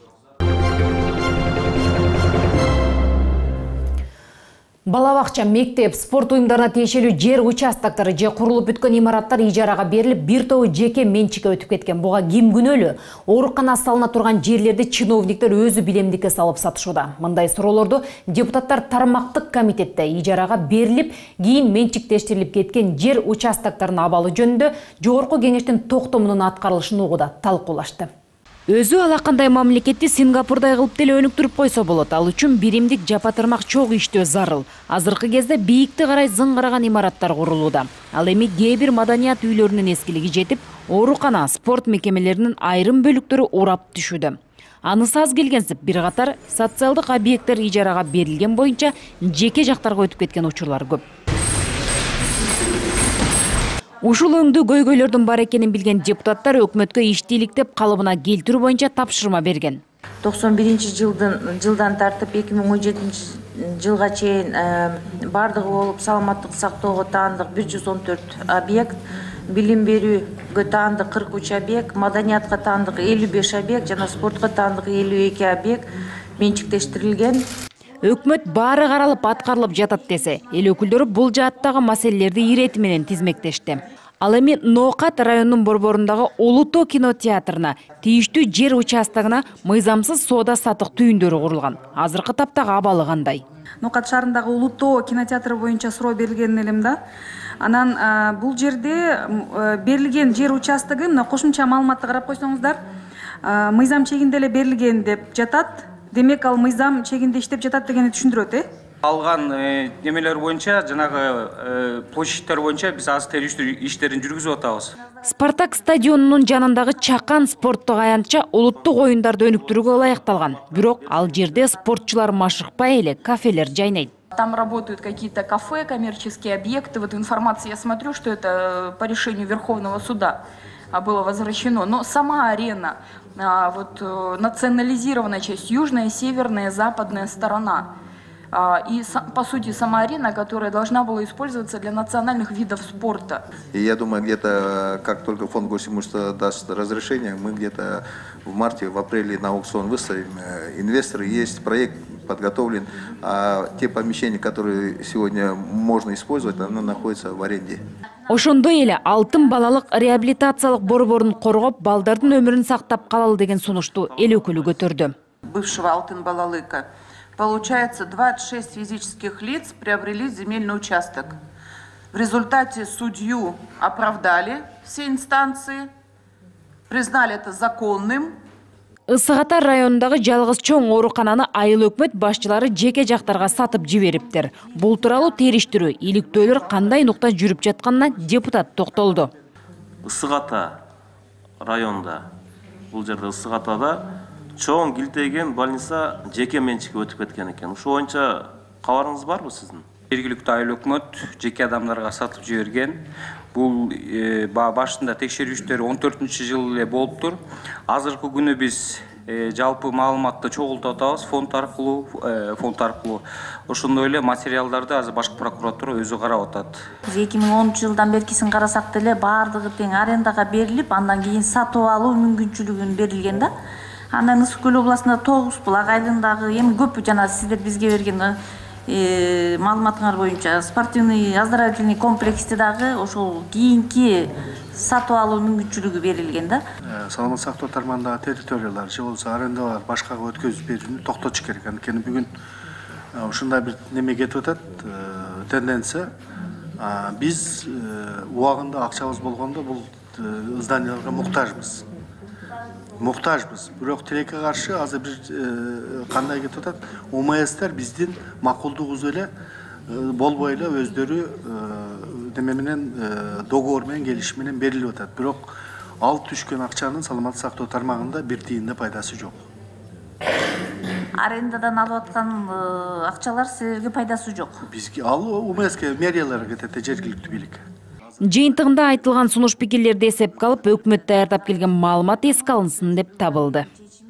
Speaker 1: Балабакча, мектеп, спорт уюмдарына тиешелүү жер участоктары же курулуп бүткөн имараттар ижарага берилип, бир тобу жеке менчикке өтүп кеткен. Буга ким күнөөлүү? Оорукана салына турган жерлерди чиновниктер өзү билемдикке салып сатышууда. Мындай суроолорду депутаттар тармактык комитетте ижарага берилип, кийин менчиктештирилип кеткен жер участокторунун абалы жөнүндө жогорку кеңештин токтомунун аткарылышын угууда талкуулашты. Өзү алакандай мамлекетти Сингапурдай кылып деле өнүктүрүп койсо болот. Ал үчүн биримдик жапа-тырмак чогуу иштөө зарыл. Азыркы кезде бийикти карай зыңгыраган имараттар курулууда. Ал эми кээ бир маданият үйлөрүнүн эскилиги жетип, оорукана, спорт мекемелеринин айрым бөлүктөрү урап түшүүдө. Анысы аз келгенсип, бир катар социалдык объекттер ижарага берилген боюнча жеке жактарга өтүп кеткен учурлар көп. Ушул өңдүү көйгөйлөрдүн бар экенин билген депутаттар өкмөткө ишти иликтеп калыбына келтирүү боюнча тапшырма берген.
Speaker 2: токсон биринчи жылдан жылдан тартып эки миң он жетинчи жылга чейин бардыгы болуп саламаттык сактоого таандык бир жүз он төрт объект, билим берүүгө таандык кырк үч объект, маданиятка таандык элүү беш объект жана спортко таандык элүү эки объект менчиктештирилген.
Speaker 1: Өкмөт баары каралып аткарылып жатат десе, эл өкүлдөрү бул жааттагы маселелерди ирети менен тизмектешти. Ал эми Ноокат районунун борборундагы Улуутоо кинотеатрына тийиштүү жер участогуна мыйзамсыз соода сатык түйүндөрү курулган. Азыркы таптагы абалы кандай?
Speaker 8: Ноокат шаарындагы Улуутоо кинотеатры боюнча суроо берилген элем да. Анан бул жерде берилген жер участогы мына кошумча маалыматты карап койсоңуздар, мыйзам чегинде эле берилген деп жатат. Демек ал мыйзам чегинде иштеп жатат дегенди түшүндүрөт, э?
Speaker 17: Алган немелер боюнча, жанагы площадьтер боюнча биз азыр териштирүү иштерин жүргүзүп атабыз.
Speaker 1: Спартак стадионунун жанындагы Чакан спорттук аянтча улуттук оюндарды өнүктүрүүгө ылайыкталган. Бирок ал жерде спортчулар машыкпай эле кафелер жайнайт.
Speaker 23: Там работают какие-то кафе, коммерческие объекты. Вот информация, я смотрю, что это по решению Верховного суда было возвращено. Но сама арена, вот национализированная часть, южная, северная, западная сторона. И, по сути, сама арена, которая должна была использоваться для национальных видов спорта.
Speaker 24: И я думаю, где-то, как только фонд госимущества даст разрешение, мы где-то в марте, в апреле на аукцион выставим. Инвесторы есть, проект подготовлен, а те помещения, которые сегодня можно использовать, они находятся в аренде.
Speaker 1: Ошондой эле алтын балалык реабилитациялык борборун коргоп, балдардын өмүрүн сактап калалы деген сунушту эл өкүлү көтөрдү.
Speaker 25: Бывшего алтын балалыка. Получается, двадцать шесть физических лиц приобрели земельный участок. В результате судью оправдали все инстанции, признали это законным.
Speaker 1: Ысык Ата районундагы жалгыз чоң оорукананы айыл өкмөт башчылары жеке жактарга сатып жибериптир. Бул тууралуу териштирүү, иликтөөлөр кандай нукта жүрүп жатканына депутат токтолду.
Speaker 26: Ысык Ата районунда, бул жерде Ысык Атада чоң килтеген больница жеке менчикке өтүп кеткен экен. Ушул боюнча кабарыңыз барбы сиздин?
Speaker 17: Жергиликтүү айыл өкмөт жеке адамдарга сатып жиберген. Бул башында текшерүү иштери он төртүнчү жылы эле болуптур. Азыркы күнү биз жалпы маалыматты чогултуп атабыз фонд аркылуу, фонд аркылуу. Ошондой эле материалдарды азыр башкы прокуратура өзү карап атат.
Speaker 2: эки миң онунчу жылдан беркисин карасак деле баардыгы тең арендага берилип, андан кийин сатып алуу мүмкүнчүлүгүн берилген да. Андан Ысык Көл областында тогуз бул агайлыгындагы эми көп жана сиздер бизге берген маалыматыңар боюнча спортивный оздоровительный комплексте дагы ошол кийинки сатып алуу мүмкүнчүлүгү берилген да.
Speaker 28: Саламат сактоо тармагындагы территориялар же болбосо арендалар башкага өткөзүп берүүнү токтотуш керек. Анткени бүгүн ушундай бир неме кетип атат, тенденция. Биз убагында акчабыз болгондо бул зданияларга муктажбыз. Муктажбыз. Бирок тилекке каршы азыр бир кандай кетип атат? ОМСтер биздин макулдугубуз эле болбой эле өздөрү неме менен договор менен келишим менен берилип атат. Бирок ал түшкөн акчанын саламаттык сактоо тармагында бир тиын да пайдасы жок.
Speaker 2: Арендадан алып аткан акчалар силерге пайдасы жок.
Speaker 28: Бизге ал ОМСке мэрияларга кетет, жергиликтүү бийликке.
Speaker 1: Жыйынтыгында айтылган сунуш пикирлерди эсепке алып, өкмөт даярдап келген маалымат эске алынсын деп табылды.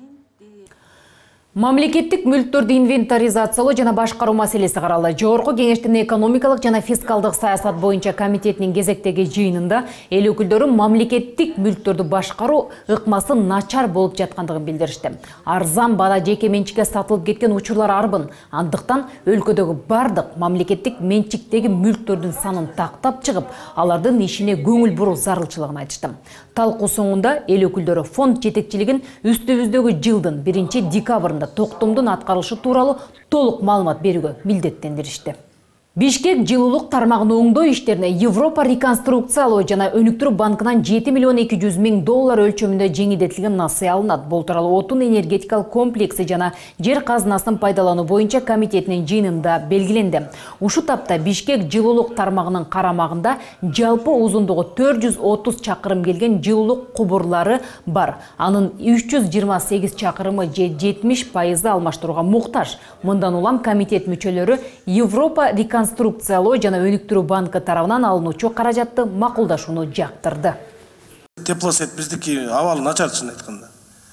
Speaker 1: Мамлекеттик мүлктөрдү инвентаризациялоо жана башкаруу маселеси каралды. Жогорку кеңештин экономикалык жана фискалдык саясат боюнча комитетинин кезектеги жыйынында эл өкүлдөрү мамлекеттик мүлктөрдү башкаруу ыкмасы начар болуп жаткандыгын билдиришти. Арзан баада жеке менчикке сатылып кеткен учурлар арбын. Андыктан өлкөдөгү бардык мамлекеттик менчиктеги мүлктөрдүн санын тактап чыгып, алардын ишине көңүл буруу зарылчылыгын айтышты. Талкуу соңунда эл өкүлдөрү фонд жетекчилигин үстүбүздөгү жылдын биринчи декабрында токтомдун аткарылышы тууралуу толук маалымат берүүгө милдеттендиришти. Бишкек жылуулук тармагын оңдоо иштерине Европа реконструкциялоо жана өнүктүрүү банкынан жети миллион эки жүз миң доллар өлчөмүндө жеңилдетилген насыя алынат. Бул тууралуу отун энергетикалык комплекси жана жер казынасын пайдалануу боюнча комитетинин жыйынында белгиленди. Ушул тапта Бишкек жылуулук тармагынын карамагында жалпы узундугу төрт жүз отуз чакырым келген жылуулук кубурлары бар. Анын үч жүз жыйырма сегиз чакырымы же жетимиш пайызы алмаштырууга муктаж. Мындан улам комитет мүчөлөрү Европа реконструкциялоо жана өнүктүрүү банкы тарабынан алынуучу каражатты макулдашууну жактырды.
Speaker 5: Теплосет биздики абалы начар, чын айтканда.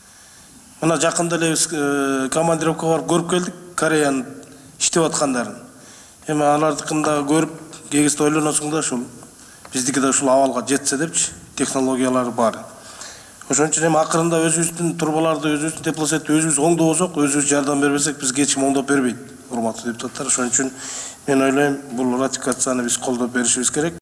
Speaker 5: Мына жакында эле биз командировкага барып көрүп келдик Кореянын иштеп аткандарын. Эми алардыкында көрүп, кегисте ойлоносуң да ушул биздики да ушул абалга жетсе депчи, технологиялары бар. Ошон үчүн эми акырында өзүбүздүн турбаларды, өзүбүздүн теплосетти өзүбүз оңдобосок, өзүбүз жардам бербесек, бизге эч ким оңдоп бербейт. Урматтуу депутаттар, ошон үчүн мен ойлойм, бул ратификацияны биз колдоп беришибиз керек.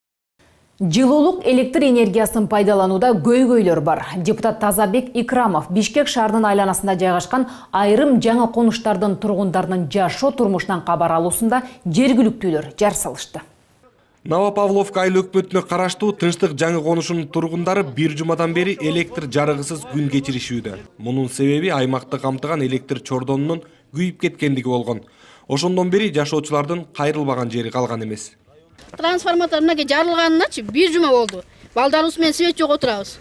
Speaker 1: Жылуулук электр энергиясын пайдаланууда көйгөйлөр бар. Депутат Тазабек Икрамов Бишкек шаарынын айланасында жайгашкан айрым жаңа конуштардын тургундарынын жашоо турмушунан кабар алуусунда жергиликтүүлөр жар салышты.
Speaker 9: Новопавловка айыл өкмөтүнө караштуу Тынчтык жаңы конушунун тургундары бир жумадан бери электр жарыгысыз күн кечиришүүдө. Мунун себеби аймакты камтыган электр чордонунун күйүп кеткендиги болгон. Ошондон бери жашоочулардын кайрылбаган жери калган эмес.
Speaker 11: Трансформатор мынакей жарылганыначы бир жума болду. Балдарыбыз менен свет жок отурабыз.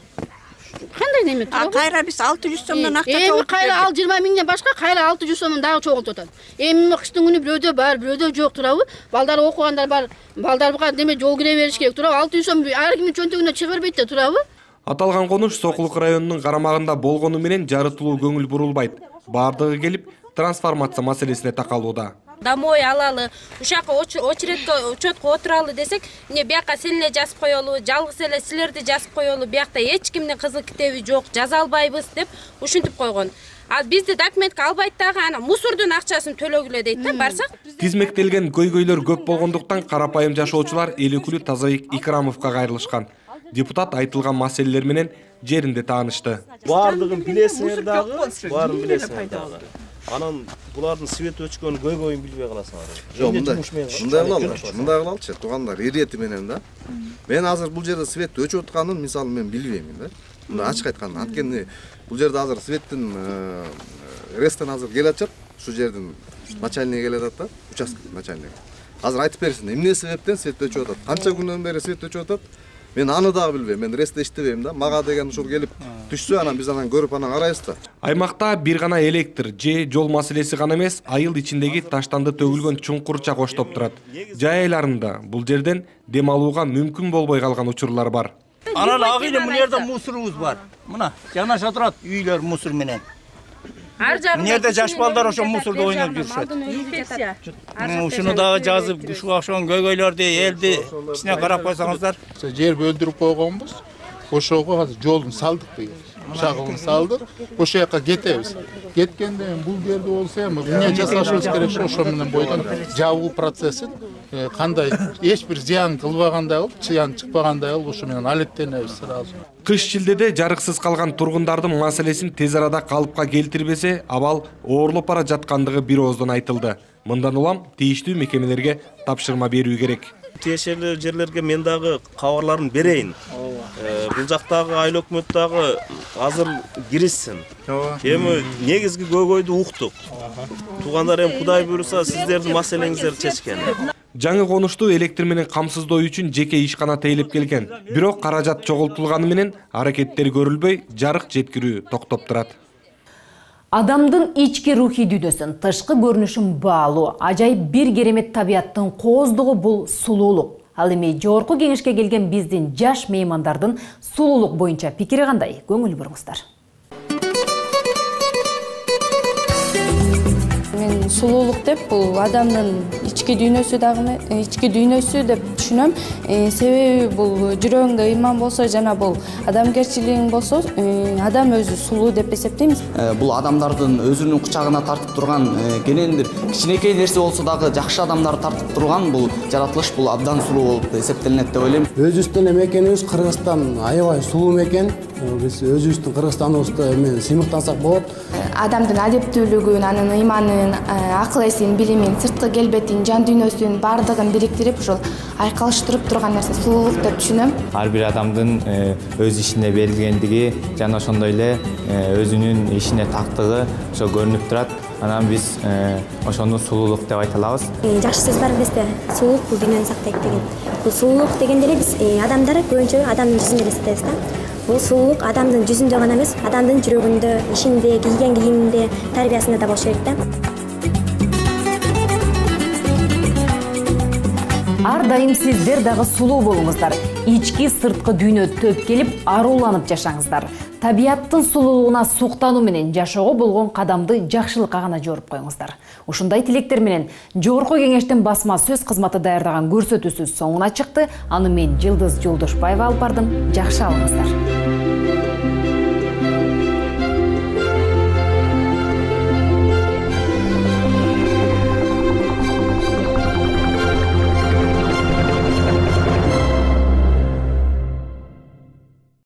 Speaker 11: Кандай неме турабы?
Speaker 12: Кайра биз алты жүз сомдон акча
Speaker 11: чогултуп. Эми кайра ал жыйырма миңден башка кайра алты жүз сомдон дагы чогултуп атат. Эми кыштын күнү бирөөдө бар, бирөөдө жок турабы? Балдар окугандар бар, балдарга неме жол кире бериш керек турабы? алты жүз сом ар кимдин чөнтөгүнө чыга бербейт да турабы?
Speaker 9: Аталган конуш Сокулук районунун карамагында болгону менен жарытылуу көңүл бурулбайт. Бардыгы келип трансформация маселесине такалууда.
Speaker 13: Домой алалы, ушакка очередке учетко отуралы десек, эмне бияка сен эле жазып коелу, жалгыз эле силерди жазып коелу, биякта эч кимдин кызыл китеби жок, жаза албайбыз деп ушинтип койгон. Ал бизди документке албайт дагы, ана мусордун акчасын төлөгүлө дейт да, барсак.
Speaker 9: Тизмектелген көйгөйлөр көп болгондуктан карапайым жашоочулар эл өкүлү Тазабек Икрамовго кайрылышкан. Депутат айтылган маселелер менен жеринде таанышты.
Speaker 14: Бардыгын билесиңер дагы, баарын билесиңер дагы. Анан булардын свет өчкөнүн көйгөйүн билбей каласыңар.
Speaker 18: Жок, мындай. Мындай кылалы, мындай кылалычы, туугандар, ирети менен да. Мен азыр бул жерде свет өчүп атканын мисалы мен билбеймин да. Мына ачык айтканда, анткени бул жерде азыр светтин рестен азыр келе атат, ушул жердин начальниги келе атат да, участок начальниги. Азыр айтып берсин, эмне себептен свет өчүп атат? Канча күндөн бери свет өчүп атат? Мен аны дагы билбейм, мен рестте иштебейм да. Мага деген ушул келип түшсө, анан биз анан көрүп анан карайбыз да.
Speaker 9: Аймакта бир гана электр же жол маселеси гана эмес, айыл ичиндеги таштанды төгүлгөн чуңкурча коштоп турат. Жай айларында бул жерден дем алууга мүмкүн болбой калган учурлар бар.
Speaker 22: Анан ак эле мына жерде мусорубуз бар. Мына жанаша турат үйлөр мусор менен. Мына жерде жаш балдар ошо мусордо ойноп жүрүшөт. Инфекция. Ушуну дагы жазып, ушуга окшогон көйгөйлөрдү элди ичине карап койсоңуздар.
Speaker 29: Жер бөлдүрүп койгонбуз. Ошого азыр жолун салдык быйыл. Шагылын салдык. Ошо жака кетебиз. Кеткенде бул жерде болсо эми эмне жасашыбыз керек, ошо менен бойдон жабуу процессин кандай эч бир зыян кылбагандай болуп, зыян чыкпагандай болуп, ошо менен алектенебиз сразу.
Speaker 9: Кыш шилдеде жарыксыз калган тургундардын маселесин тез арада калыпка келтирбесе, абал оорлоп бара жаткандыгы бир ооздон айтылды. Мындан улам тийиштүү мекемелерге тапшырма берүү керек.
Speaker 14: Тиешелүү жерлерге мен дагы кабарларын берейин. Бул жактагы айыл өкмөт дагы азыр киришсин. Эми негизги көйгөйдү уктук. Туугандар эми Кудай буйруса сиздердин маселеңиздерди чечкен.
Speaker 9: Жаңы конушту электр менен камсыздоо үчүн жеке ишкана тейлеп келген. Бирок каражат чогултулганы менен аракеттер көрүлбөй, жарык жеткирүү токтоп турат.
Speaker 1: Адамдын ички рухий дүйнөсүн, тышкы көрүнүшүн баалуу, ажайып бир керемет табияттын кооздугу бул сулуулук. Ал эми жогорку кеңешке келген биздин жаш меймандардын сулуулук боюнча пикири кандай? Көңүл буруңуздар.
Speaker 30: Мен сулуулук деп бул адамдын ички дүйнөсү дагы ички дүйнөсү деп түшүнөм. Себеби бул жүрөгүңдө ыйман болсо жана бул адамгерчилигиң болсо, адам өзү сулуу деп эсептеймиз.
Speaker 31: Бул адамдардын өзүнүн кучагына тартып турган кенендир кичинекей нерсе болсо дагы жакшы адамдар тартып турган бул жаратылыш бул абдан сулуу болуп эсептелинет деп ойлойм.
Speaker 32: Өзүбүздүн мекенибиз Кыргызстан аябай сулуу мекен.
Speaker 3: биз өзүбүздүн Кыргызстаныбызда эме сыймыктансак болот.
Speaker 30: Адамдын адептүүлүгүн, анын ыйманын, акыл эсин, билимин, сырткы келбетин, жан дүйнөсүн баардыгын бириктирип ошол айкалыштырып турган нерсе сулуулук деп түшүнөм.
Speaker 4: Ар бир адамдын өз ишине берилгендиги жана ошондой эле өзүнүн ишине тактыгы ошо көрүнүп турат. Анан биз ошону сулуулук деп айта алабыз.
Speaker 7: Жакшы сөз бар бизде. Сулуулук бул дүйнөнү сактайт деген. Бул сулуулук дегенде эле биз адамдар көбүнчө адамдын жүзүн элестетебиз да. Бул сулуулук адамдын жүзүндө гана эмес, адамдын жүрөгүндө, ишинде, кийген кийиминде, тарбиясында да болуш керек да.
Speaker 1: Ар дайым сиздер дагы сулуу болуңуздар. Ички сырткы дүйнө төп келип, аруланып жашаңыздар. Табиаттын сулуулугуна суктануу менен жашоого болгон кадамды жакшылыкка гана жоруп коюңуздар. Ушундай тилектер менен жогорку кеңештин басма сөз кызматы даярдаган көрсөтүүсү соңуна чыкты. Аны мен Жылдыз Жолдошбаева алып бардым. Жакшы алыңыздар.